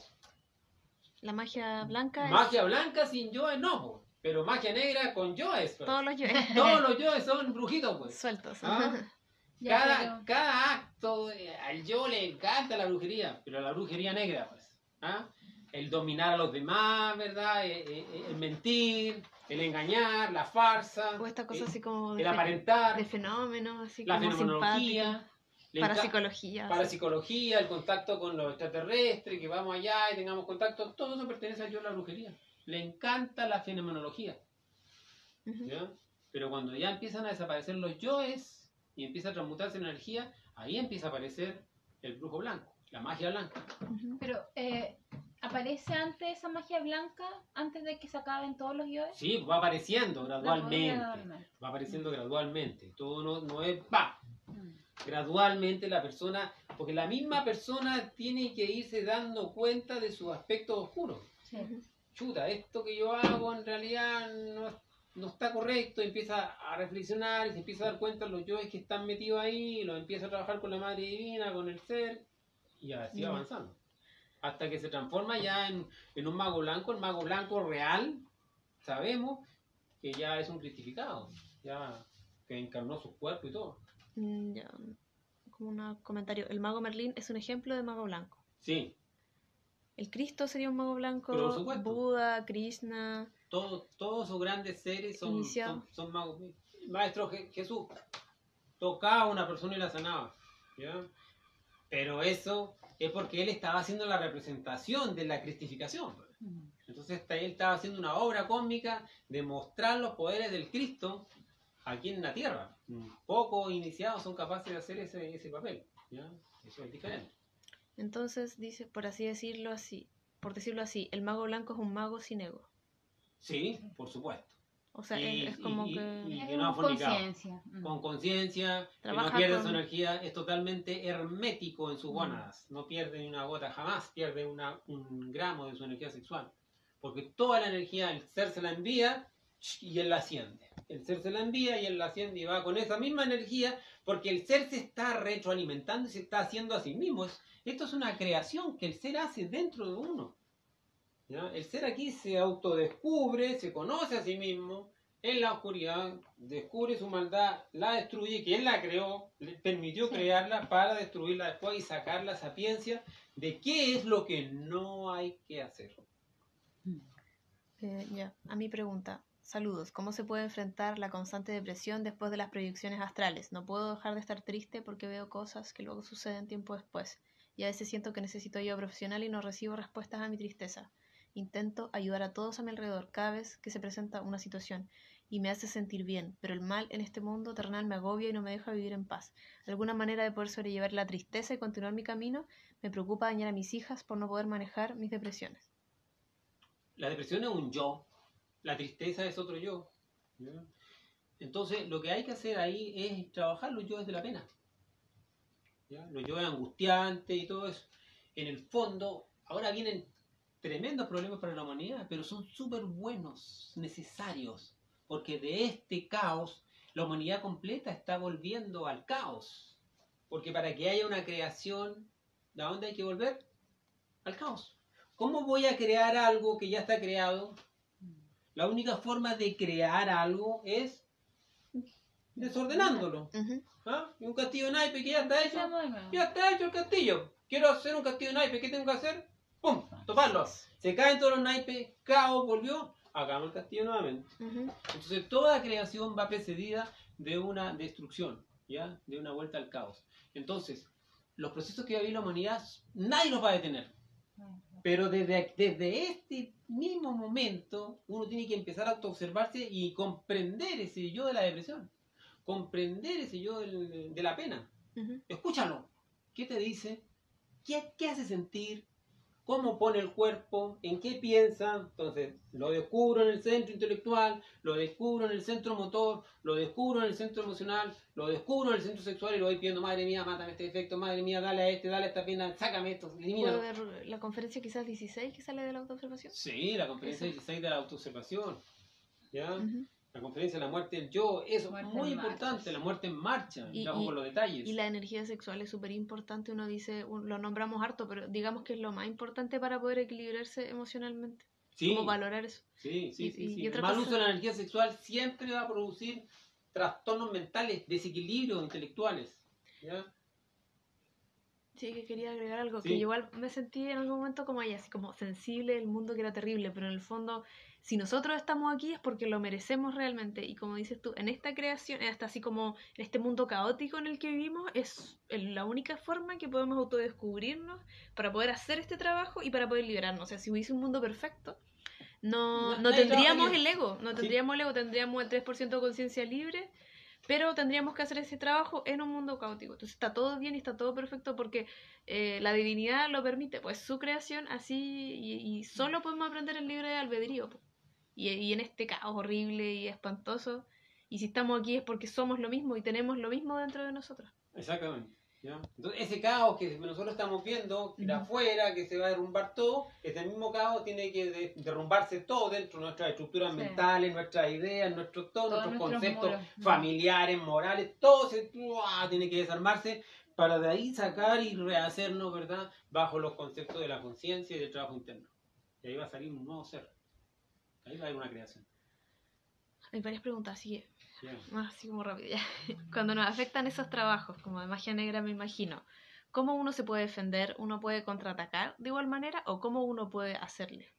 La magia blanca magia blanca sin yoes no, po. Pero magia negra con yoes. es Pues. todos los yoes Todos los yoes son brujitos, pues. sueltos. ¿Ah? Ya, Cada, pero- cada acto, eh, al yo le encanta la brujería, pero la brujería negra, pues. ¿Ah? El dominar a los demás, ¿verdad? Eh, eh, eh, el mentir, el engañar, la farsa, O esta cosa eh, así como de, el fe- aparentar, de fenómenos, así la como fenomenología, simpático. le Para enca- psicología. para así. psicología, el contacto con los extraterrestres, que vamos allá y tengamos contacto, todo eso pertenece al yo de la brujería. Le encanta la fenomenología. Ujú. ¿Ya? Pero cuando ya empiezan a desaparecer los yoes y empieza a transmutarse en energía, ahí empieza a aparecer el brujo blanco, la magia blanca. Ujú. Pero, eh, ¿aparece antes esa magia blanca, antes de que se acaben todos los yoes? Sí, va apareciendo gradualmente. Gradualmente. Va apareciendo gradualmente. Todo no, no es va. Mm. Gradualmente la persona, porque la misma persona tiene que irse dando cuenta de sus aspectos oscuros. Sí. Ujú. Chuta, esto que yo hago en realidad no, no está correcto, empieza a reflexionar y se empieza a dar cuenta de los yoes que están metidos ahí, los empieza a trabajar con la madre divina, con el ser, y así Ya. avanzando. Hasta que se transforma ya en, en un mago blanco, el mago blanco real, sabemos que ya es un cristificado, ya que encarnó su cuerpo y todo. Mm, ya. Como un comentario. El mago Merlín es un ejemplo de mago blanco. Sí, El Cristo sería un mago blanco. Por supuesto. Buda, Krishna. todos, todos sus grandes seres son, Iniciado. son, son magos. Maestro Je- Jesús tocaba a una persona y la sanaba, ¿ya? Pero eso es porque él estaba haciendo la representación de la cristificación. Mm. Entonces está- él estaba haciendo una obra cósmica de mostrar los poderes del Cristo aquí en la tierra. Pocos iniciados son capaces de hacer ese, ese papel, ¿ya? Eso es diferente. Entonces dice, por así decirlo así, por decirlo así, el mago blanco es un mago sin ego. Sí, por supuesto. O sea, Y- es, es como y- que y- Es que no ha una fornicado. conciencia. Mm. Con conciencia, que no Trabaja pierde con- su energía, es totalmente hermético en sus Mm. gónadas. No pierde ni una gota, jamás pierde una, un gramo de su energía sexual. Porque toda la energía el ser se la envía y él la asciende. El ser se la envía y él la asciende y va con esa misma energía porque el ser se está retroalimentando y se está haciendo a sí mismo. Es- esto es una creación que el ser hace dentro de uno. ¿Ya? El ser aquí se autodescubre, se conoce a sí mismo, en la oscuridad, descubre su maldad, la destruye, quien la creó, le permitió Sí. crearla para destruirla después y sacar la sapiencia de qué es lo que no hay que hacer. Eh, ya, a mi pregunta. Saludos. ¿Cómo se puede enfrentar la constante depresión después de las proyecciones astrales? No puedo dejar de estar triste porque veo cosas que luego suceden tiempo después. Y a veces siento que necesito ayuda profesional y no recibo respuestas a mi tristeza. Intento ayudar a todos a mi alrededor cada vez que se presenta una situación y me hace sentir bien, pero el mal en este mundo terrenal me agobia y no me deja vivir en paz. ¿Alguna manera de poder sobrellevar la tristeza y continuar mi camino? Me preocupa dañar a mis hijas por no poder manejar mis depresiones. La depresión es un yo, la tristeza es otro yo. ¿Ya? Entonces, lo que hay que hacer ahí es trabajar los yoes de la pena. ¿Ya? Los yoes angustiantes y todo eso. En el fondo, ahora vienen tremendos problemas para la humanidad, pero son súper buenos, necesarios, porque de este caos, la humanidad completa está volviendo al caos. Porque para que haya una creación, ¿de dónde hay que volver? Al caos. ¿Cómo voy a crear algo que ya está creado? La única forma de crear algo es desordenándolo. Ujú. ¿Ah? Y un castillo de naipes que ya está hecho, Empezamos de nuevo. ya está hecho el castillo. Quiero hacer un castillo de naipes, ¿qué tengo que hacer? ¡Pum! Toparlo. Se caen todos los naipes, caos, volvió, hagamos el castillo nuevamente. Ujú. Entonces toda creación va precedida de una destrucción, ¿ya? De una vuelta al caos. Entonces, los procesos que va a vivir la humanidad, nadie los va a detener. Pero desde, desde este mismo momento, uno tiene que empezar a autoobservarse y comprender ese yo de la depresión. Comprender ese yo del- de la pena. Ujú. Escúchalo. ¿Qué te dice? ¿Qué, qué hace sentir? ¿Cómo pone el cuerpo? ¿En qué piensa? Entonces, lo descubro en el centro intelectual, lo descubro en el centro motor, lo descubro en el centro emocional, lo descubro en el centro sexual y lo voy pidiendo, madre mía, mátame este defecto, madre mía, dale a este, dale a esta pena, sácame esto, ¿Puedo elimínalo. ver la conferencia quizás dieciséis que sale de la autoobservación? Sí, la conferencia dieciséis de la autoobservación. ¿Ya? Ujú. La conferencia de la muerte del yo, eso Muerte es muy en importante, marcha. la muerte en marcha, Y- vamos y- con los detalles. Y la energía sexual es súper importante, uno dice, un- lo nombramos harto, pero digamos que es lo más importante para poder equilibrarse emocionalmente. Sí, Como valorar eso. sí, sí, y- sí, y- sí. y El otra mal cosa- uso de la energía sexual siempre va a producir trastornos mentales, desequilibrios intelectuales. ¿Ya? Sí, que quería agregar algo, Sí. que yo igual me sentí en algún momento como ella, así como sensible del mundo que era terrible, pero en el fondo, si nosotros estamos aquí es porque lo merecemos realmente, y como dices tú, en esta creación, hasta así como en este mundo caótico en el que vivimos, es el- la única forma que podemos autodescubrirnos para poder hacer este trabajo y para poder liberarnos. O sea, si hubiese un mundo perfecto, no, Na- no nadie tendríamos trabajaría. el ego, no Sí. tendríamos el ego, tendríamos el tres por ciento de conciencia libre, pero tendríamos que hacer ese trabajo en un mundo caótico. Entonces está todo bien y está todo perfecto porque eh, la divinidad lo permite, pues su creación así, y, y solo podemos aprender el libre albedrío. Po. Y, y en este caos horrible y espantoso, y si estamos aquí es porque somos lo mismo y tenemos lo mismo dentro de nosotros. Exactamente. ¿Ya? Entonces, ese caos que nosotros estamos viendo de Ujú. afuera, que se va a derrumbar todo, ese mismo caos tiene que de- derrumbarse todo dentro de nuestras estructuras Sí. mentales, nuestras ideas, nuestros, todos Todos nuestros nuestros conceptos muros. familiares, morales, todo se ¡uah! Tiene que desarmarse para de ahí sacar y rehacernos, ¿verdad? Bajo los conceptos de la conciencia y del trabajo interno. Y ahí va a salir un nuevo ser. Ahí va a haber una creación. Hay varias preguntas, así que ¿Ya? más así como rápido ya. Cuando nos afectan esos trabajos, como de magia negra me imagino, ¿cómo uno se puede defender? ¿Uno puede contraatacar de igual manera? ¿O cómo uno puede hacerle?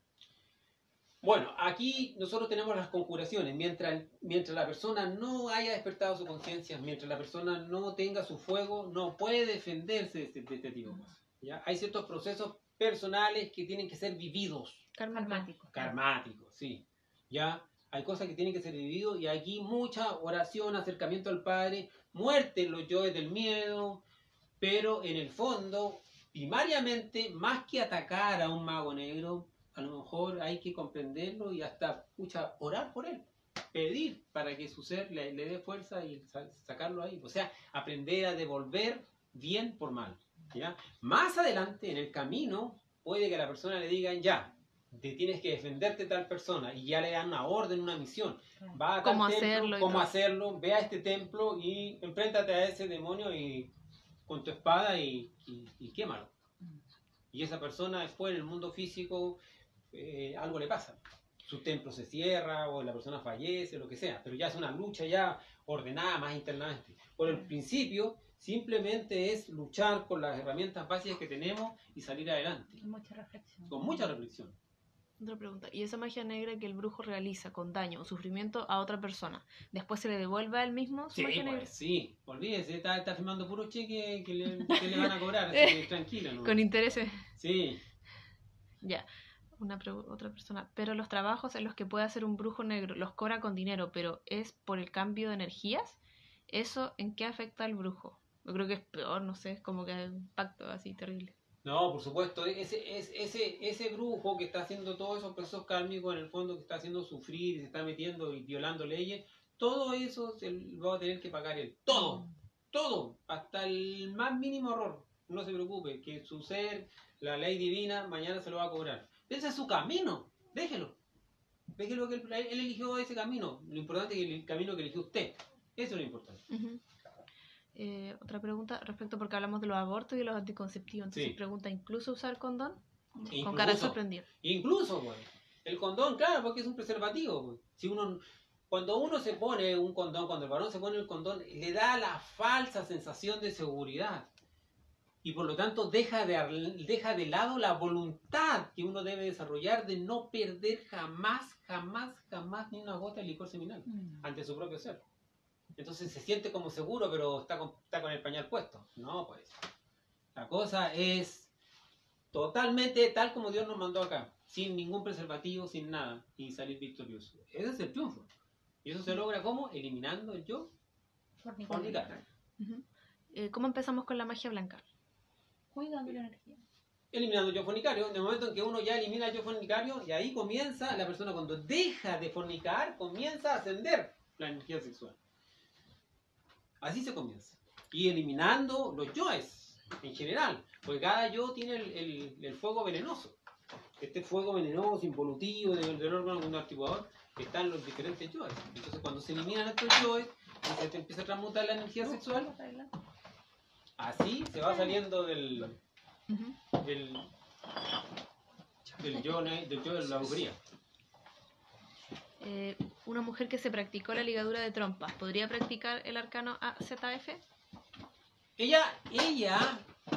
Bueno, aquí nosotros tenemos las conjuraciones. Mientras, mientras la persona no haya despertado su conciencia, mientras la persona no tenga su fuego, no puede defenderse de este, de este tipo de cosas. ¿Ya? Hay ciertos procesos personales que tienen que ser vividos, Karmático. karmáticos, sí. ¿Ya? Hay cosas que tienen que ser vividos y aquí mucha oración, acercamiento al Padre, muerte en los yoes del miedo, pero en el fondo, primariamente, más que atacar a un mago negro, a lo mejor hay que comprenderlo y hasta pucha, orar por él, pedir para que su ser le, le dé fuerza y sa- sacarlo ahí. O sea, aprender a devolver bien por mal. ¿Ya? Más adelante, en el camino, puede que a la persona le digan ya, te tienes que defenderte de tal persona y ya le dan una orden, una misión. Va a tal Cómo templo, hacerlo y cómo todo. hacerlo, ve a este templo y enfréntate a ese demonio y con tu espada y, y, y quémalo. Y esa persona después en el mundo físico eh, algo le pasa. su templo se cierra o la persona fallece, lo que sea, pero ya es una lucha ya ordenada más internamente. Por el principio, simplemente es luchar con las herramientas básicas que tenemos y salir adelante, Mucha reflexión. con mucha reflexión. Otra pregunta. ¿Y esa magia negra que el brujo realiza con daño o sufrimiento a otra persona, después se le devuelve a él mismo su Sí, magia negra? pues, sí, olvídese, está, está firmando puro cheque que le, que le van a cobrar, así que tranquila, ¿no? Con intereses. Sí, Ya. Una pregu- otra persona. Pero los trabajos en los que puede hacer un brujo negro los cobra con dinero, pero es por el cambio de energías. ¿Eso en qué afecta al brujo? Yo creo que es peor, no sé, es como que un pacto así terrible. no, por supuesto, ese, ese, ese, ese brujo que está haciendo todos esos procesos kármicos, en el fondo, que está haciendo sufrir y se está metiendo y violando leyes, todo eso se lo va a tener que pagar él. Todo, todo, hasta el más mínimo error. No se preocupe, que su ser, la ley divina, mañana se lo va a cobrar. Ese es su camino, déjelo. Déjelo que él, él eligió ese camino. Lo importante es el camino que eligió usted. Eso es lo importante. Ujú. Eh, otra pregunta respecto porque hablamos de los abortos y de los anticonceptivos. Entonces Sí. pregunta, ¿incluso usar condón? Con Incluso. cara sorprendida. Incluso, güey. El condón, claro, porque es un preservativo, güey. Si uno, cuando uno se pone un condón, cuando el varón se pone el condón, le da la falsa sensación de seguridad. Y por lo tanto deja de, ar- deja de lado la voluntad que uno debe desarrollar de no perder jamás, jamás, jamás ni una gota de licor seminal Mm. ante su propio ser. Entonces se siente como seguro, pero está con, está con el pañal puesto. No, pues. La cosa es totalmente tal como Dios nos mandó acá, sin ningún preservativo, sin nada, y salir victorioso. Ese es el triunfo. Y eso se logra ¿cómo? Eliminando el yo fornicario. Ujú. Eh, ¿Cómo empezamos con la magia blanca? Cuidando la energía. Eliminando el yo fornicario, en el momento en que uno ya elimina el yo fornicario, y ahí comienza la persona, cuando deja de fornicar, comienza a ascender la energía sexual. Así se comienza. Y eliminando los yoes, en general, porque cada yo tiene el, el- el fuego venenoso. Este fuego venenoso, involutivo, del, del órgano de un activador, que están los diferentes yoes. Entonces cuando se eliminan estos yoes, y se te empieza a transmutar la energía sexual, así se va saliendo del, Ujú. del, del, yo, ne- del yo de la brujería. Eh, una mujer que se practicó la ligadura de trompas, ¿podría practicar el arcano A Z F? Ella, ella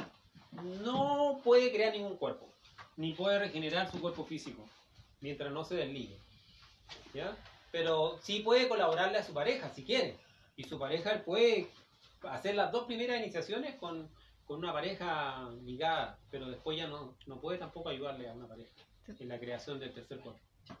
no puede crear ningún cuerpo, ni puede regenerar su cuerpo físico, mientras no se desligue. ¿Ya? Pero sí puede colaborarle a su pareja, si quiere. Y su pareja puede hacer las dos primeras iniciaciones con, con una pareja ligada, pero después ya no, no puede tampoco ayudarle a una pareja en la creación del tercer cuerpo.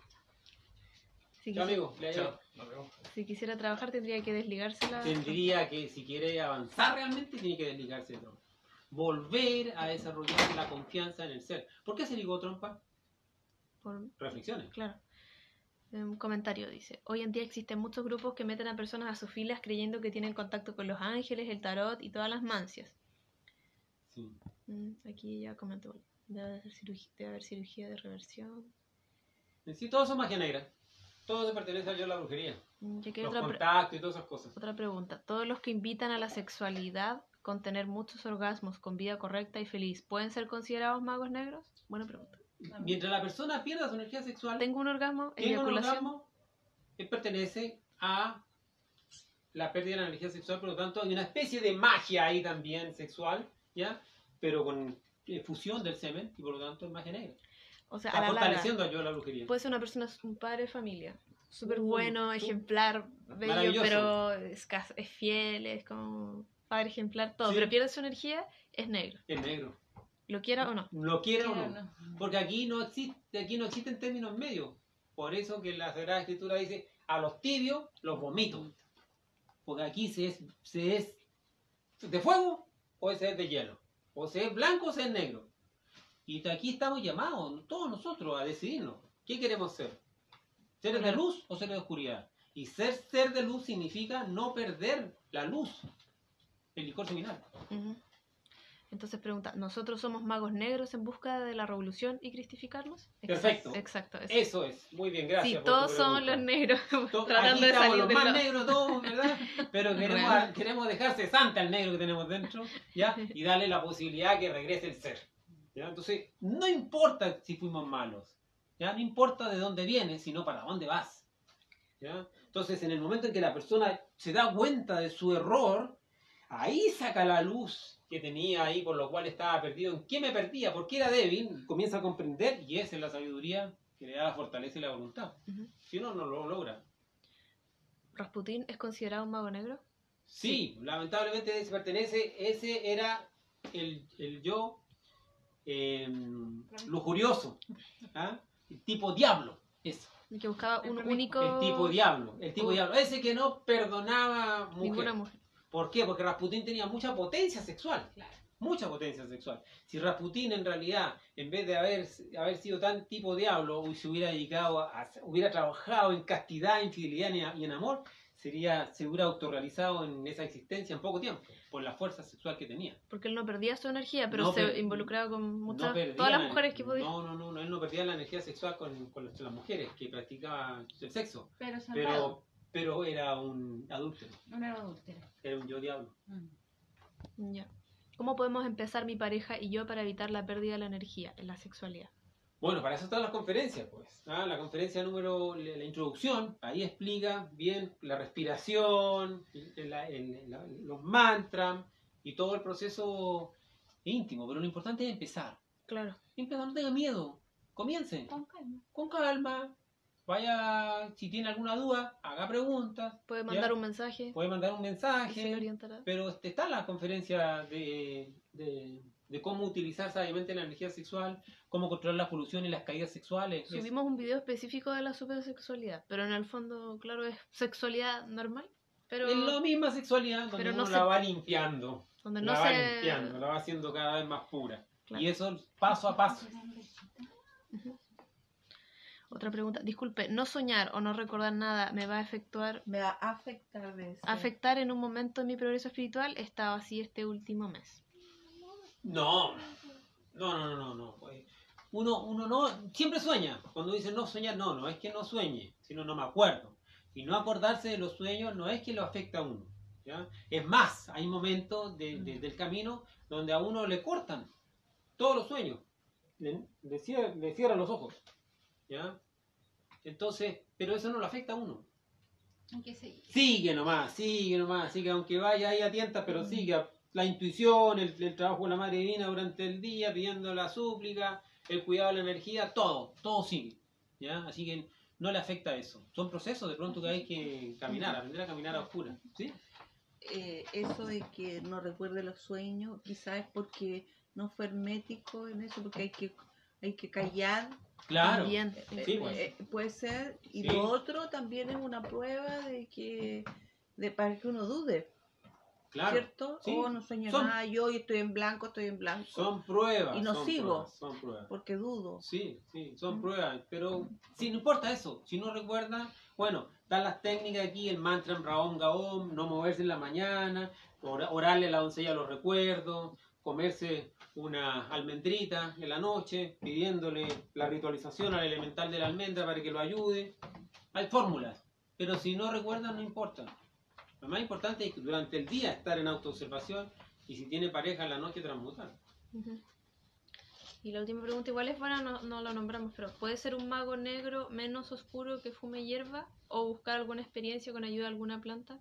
Si, Chao, quisi- amigo. Le- Chao, nos vemos. si quisiera trabajar tendría que desligarse la... Tendría que, si quiere avanzar realmente, tiene que desligarse de trompa. Volver a desarrollar la confianza en el ser. ¿Por qué se ligó trompa? Por- Reflexiones. Claro. Un comentario dice, hoy en día existen muchos grupos que meten a personas a sus filas creyendo que tienen contacto con los ángeles, el tarot y todas las mancias. Sí. Mm, aquí ya comentó, debe haber cirugía, debe haber cirugía de reversión. En sí, todos son magia negra. Todo se pertenece al yo de la brujería. Mm, ya que Los otra, pre- contactos y todas esas cosas. otra pregunta, ¿todos los que invitan a la sexualidad con tener muchos orgasmos con vida correcta y feliz pueden ser considerados magos negros? Buena pregunta. Mientras la persona pierda su energía sexual, Tengo un orgasmo, tiene un eyaculación. orgasmo, él pertenece a la pérdida de la energía sexual, por lo tanto hay una especie de magia ahí también sexual, ¿ya? Pero con eh, fusión del semen y por lo tanto es magia negra. O sea, a Está la larga, fortaleciendo a yo de la brujería. puede ser una persona, un padre de familia, súper Uh, bueno, uh, ejemplar, bello, maravilloso. pero es, cas- es fiel, es como padre ejemplar, todo, Sí. pero pierde su energía, es negro, Es negro. lo quiera o no. Lo quiera o no. Claro, Porque aquí no existe, aquí no existen términos medios. Por eso que la Sagrada Escritura dice, a los tibios los vomito. Porque aquí se es, se es de fuego o se es de hielo. O se es blanco o se es negro. Y aquí estamos llamados, todos nosotros, a decidirnos. ¿Qué queremos ser? ¿Seres de luz o seres de oscuridad? Y ser ser de luz significa no perder la luz. El licor seminal. Ujú. Entonces pregunta, ¿nosotros somos magos negros en busca de la revolución y cristificarnos? Exact- Perfecto. Exacto. eso. Eso es. Muy bien, gracias. Sí, por tu todos somos pregunta. los negros, To- tratando Aquí de estamos salir los de más lo- negros todos, ¿verdad? Pero queremos, Real. queremos dejar cesante al negro que tenemos dentro, ¿ya? Y darle la posibilidad que regrese el ser, ¿ya? Entonces, no importa si fuimos malos, ¿ya? No importa de dónde vienes, sino para dónde vas. ¿Ya? Entonces, en el momento en que la persona se da cuenta de su error, ahí saca la luz que tenía ahí, por lo cual estaba perdido. ¿En qué me perdía? ¿Por qué era débil? Comienza a comprender, y esa es la sabiduría que le da la fortaleza y la voluntad. Ujú. Si no, no lo logra. ¿Rasputín es considerado un mago negro? Sí, lamentablemente ese pertenece, ese era el, el yo eh, lujurioso, ¿ah? El tipo diablo, eso. El que buscaba un El único... El tipo diablo, el tipo Uy. diablo, ese que no perdonaba mujer. Ninguna mujer. ¿Por qué? Porque Rasputín tenía mucha potencia sexual. Claro. Mucha potencia sexual. Si Rasputín en realidad, en vez de haber, haber sido tan tipo diablo, uy, se hubiera dedicado a, a- hubiera trabajado en castidad, en fidelidad y en- y en amor, sería, se hubiera autorrealizado en esa existencia en poco tiempo, por la fuerza sexual que tenía. Porque él no perdía su energía, pero No se per- involucraba con muchas... No perdía todas las la- mujeres que podía. No, no, no, no, él no perdía la energía sexual con, con las mujeres que practicaban el sexo, Pero salvado. pero, pero era un adúltero, No era adúltero. era un yo diablo. Mm. Ya. ¿Cómo podemos empezar mi pareja y yo para evitar la pérdida de la energía en la sexualidad? Bueno, para eso están las conferencias, pues. ¿Ah? La conferencia número, la, la introducción, ahí explica bien la respiración, el- la- el- la- los mantras y todo el proceso íntimo. Pero lo importante es empezar. Claro. Empieza, no tenga miedo. Comiencen Con calma. con calma. Vaya, si tiene alguna duda, haga preguntas. Puede ¿ya? mandar un mensaje Puede mandar un y se mensaje. orientará. Pero este, está la conferencia de, de, de cómo utilizar sabiamente la energía sexual, cómo controlar la polución y las caídas sexuales. Es- Subimos un video específico de la supersexualidad, pero en el fondo, claro, es sexualidad normal, pero Es la misma sexualidad donde pero uno no la se- va limpiando. donde la no va se... limpiando, la va haciendo cada vez más pura. Claro. Y eso paso a paso. Otra pregunta, disculpe, ¿no soñar o no recordar nada me va a efectuar, Me va a afectar de ese- afectar en un momento de mi progreso espiritual? He estado así este último mes. No, no, no, no, no. pues, Uno, uno no, siempre sueña. Cuando dice no soñar, no, no es que no sueñe, sino no me acuerdo. Y no acordarse de los sueños no es que lo afecta a uno. ¿ya? Es más, hay momentos de- de- del camino donde a uno le cortan todos los sueños. Le, le cier- le cierran los ojos. ¿ya? Entonces, pero eso no lo afecta a uno. Hay que seguir. Sigue nomás, sigue nomás, sigue, aunque vaya ahí a tientas, pero sigue la intuición, el, el trabajo con la Madre Divina durante el día, pidiendo la súplica, el cuidado de la energía, todo, todo sigue. ¿ya? Así que no le afecta eso. Son procesos de pronto que hay que caminar, aprender a caminar a oscuras. ¿sí? eh, eso de que no recuerde los sueños, quizás es porque no fue hermético en eso, porque hay que, hay que callar. Claro. También, Eh, Sí, pues. eh, puede ser. Y Sí. lo otro también es una prueba de que de para que uno dude, Claro. ¿cierto? Sí. Oh, no sueño Son- nada, yo hoy estoy en blanco, estoy en blanco, Son pruebas. Y no son sigo. pruebas, son pruebas. porque dudo. Sí, sí, son Mm. pruebas, pero sí, no importa eso, si no recuerda, bueno, están las técnicas aquí, el mantra Raom Gaom, no moverse en la mañana, ora- orarle a la doncella los recuerdos, comerse una almendrita en la noche, pidiéndole la ritualización al elemental de la almendra para que lo ayude. Hay fórmulas, pero si no recuerda no importa. Lo más importante es que durante el día estar en autoobservación y si tiene pareja en la noche transmutar. Ujú. Y la última pregunta igual es buena, no, no lo nombramos, pero ¿puede ser un mago negro menos oscuro que fume hierba o buscar alguna experiencia con ayuda de alguna planta?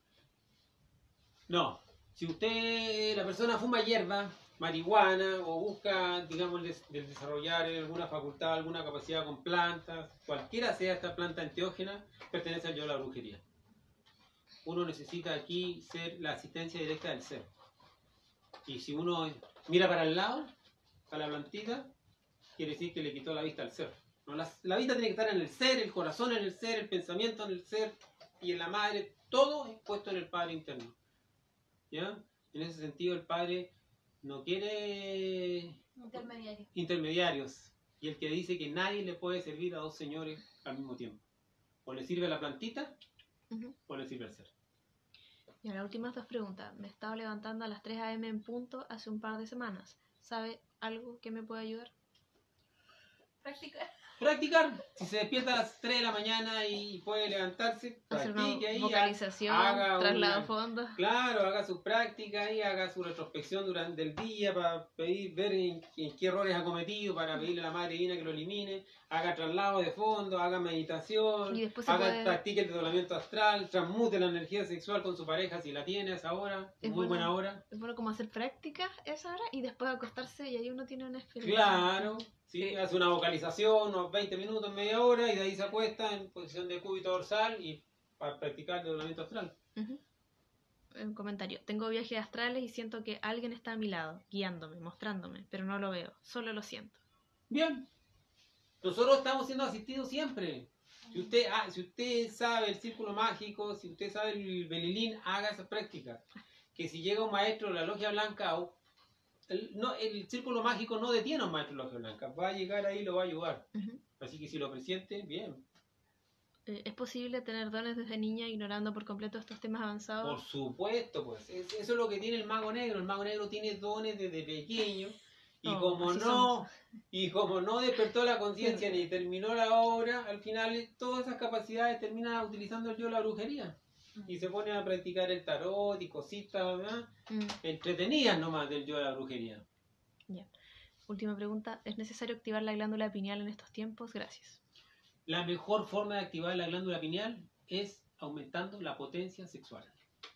No, si usted, la persona fuma hierba, marihuana o busca, digamos, el des- el desarrollar alguna facultad, alguna capacidad con plantas, cualquiera sea esta planta enteógena, pertenece al yo de la brujería. Uno necesita aquí ser la asistencia directa del ser. Y si uno mira para el lado, a la plantita, quiere decir que le quitó la vista al ser. No, la, la vista tiene que estar en el ser, el corazón en el ser, el pensamiento en el ser y en la madre, todo es puesto en el Padre interno. ¿Ya? En ese sentido, el Padre no quiere Intermediario. intermediarios. Y el que dice que nadie le puede servir a dos señores al mismo tiempo. O le sirve a la plantita, Ujú. o le sirve al ser. Y las últimas dos preguntas. Me estaba levantando a las tres a eme en punto hace un par de semanas. ¿Sabe algo que me puede ayudar? Practicar. practicar. Si se despierta a las tres de la mañana y puede levantarse, Hacer practique una ahí. vocalización, haga traslado una- fondo. Claro, haga su práctica y haga su retrospección durante el día para pedir, ver en, en qué errores ha cometido, para pedirle a la Madre Divina que lo elimine. Haga traslado de fondo, haga meditación, Y después se haga, puede- practique el desdoblamiento astral, transmute la energía sexual con su pareja si la tiene a esa hora, Es muy bueno. buena hora. Es bueno como hacer prácticas esa hora y después acostarse y ahí uno tiene una experiencia. Claro, sí, hace una vocalización, unos veinte minutos, media hora, y de ahí se acuesta en posición de cúbito dorsal y para practicar el desdoblamiento astral. Ujú. Un comentario. Tengo viajes astrales y siento que alguien está a mi lado, guiándome, mostrándome, pero no lo veo, solo lo siento. Bien. Nosotros estamos siendo asistidos siempre. Si usted, ah, si usted sabe el círculo mágico, si usted sabe el belilín, haga esa práctica. Que si llega un maestro de la logia blanca, o- el, no, el círculo mágico no detiene a un maestro de la logia blanca. Va a llegar ahí y lo va a ayudar. Ujú. Así que si lo presiente, bien. Eh, ¿Es posible tener dones desde niña ignorando por completo estos temas Por avanzados? supuesto, pues. Es- eso es lo que tiene el mago negro. El mago negro tiene dones desde pequeño. Y Oh, como así no, somos. y como no despertó la conciencia ni terminó la obra, al final todas esas capacidades termina utilizando yo la brujería. Y se pone a practicar el tarot y cositas, ¿verdad? Mm, Entretenidas nomás del yo de la brujería. ya. Última pregunta. ¿Es necesario activar la glándula pineal en estos tiempos? Gracias. La mejor forma de activar la glándula pineal es aumentando la potencia sexual.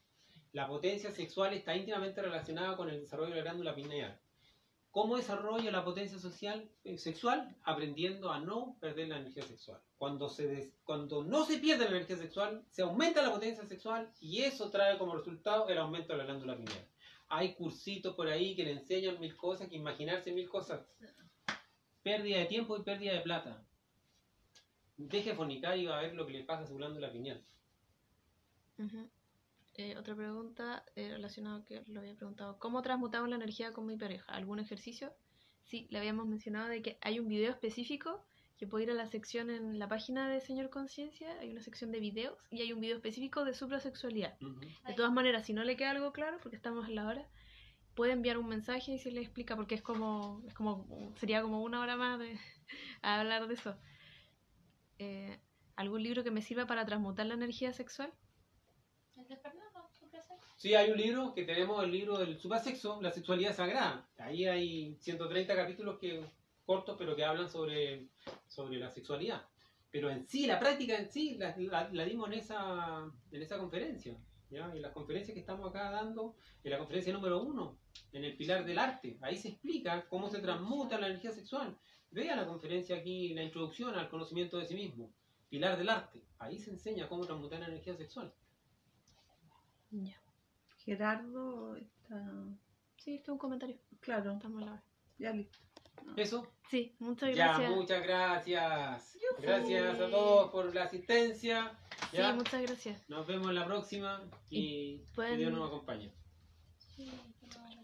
La potencia sexual está íntimamente relacionada con el desarrollo de la glándula pineal. ¿Cómo desarrolla la potencia social, eh, sexual? Aprendiendo a no perder la energía sexual. Cuando, se des- cuando no se pierde la energía sexual, se aumenta la potencia sexual y eso trae como resultado el aumento de la glándula pineal. Hay cursitos por ahí que le enseñan mil cosas, que imaginarse mil cosas. Pérdida de tiempo y pérdida de plata. Deje de fornicar y va a ver lo que le pasa a su glándula pineal. Ujú. Eh, otra pregunta eh, relacionada que lo había preguntado. ¿Cómo transmutamos la energía con mi pareja? ¿Algún ejercicio? Sí, le habíamos mencionado de que hay un video específico que puede ir a la sección en la página de Señor Conciencia. Hay una sección de videos y hay un video específico de suprasexualidad. Ujú. De todas maneras, si no le queda algo claro, porque estamos en la hora, puede enviar un mensaje y se le explica, porque es como, es como sería como una hora más de a hablar de eso. Eh, ¿Algún libro que me sirva para transmutar la energía sexual? ¿El de Fernando? ¿Qué placer? Sí, hay un libro que tenemos, el libro del suprasexo, la sexualidad sagrada. Ahí hay ciento treinta capítulos que cortos, pero que hablan sobre, sobre la sexualidad. Pero en sí, la práctica en sí, la, la- la dimos en esa, en esa conferencia. ¿Ya? En las conferencias que estamos acá dando, en la conferencia número uno, en el pilar del arte. Ahí se explica cómo se transmuta la energía sexual. Vea la conferencia aquí, la introducción al conocimiento de sí mismo. Pilar del arte. Ahí se enseña cómo transmutar la energía sexual. Ya. Gerardo está. Sí, este es un comentario. Claro, Estamos a la hora. ya listo. Eso. Sí, muchas Ya, gracias. muchas gracias. Gracias a todos por la asistencia. Sí, Ya, muchas gracias. nos vemos en la próxima y pueden- que Dios nos acompañe. Sí, pero-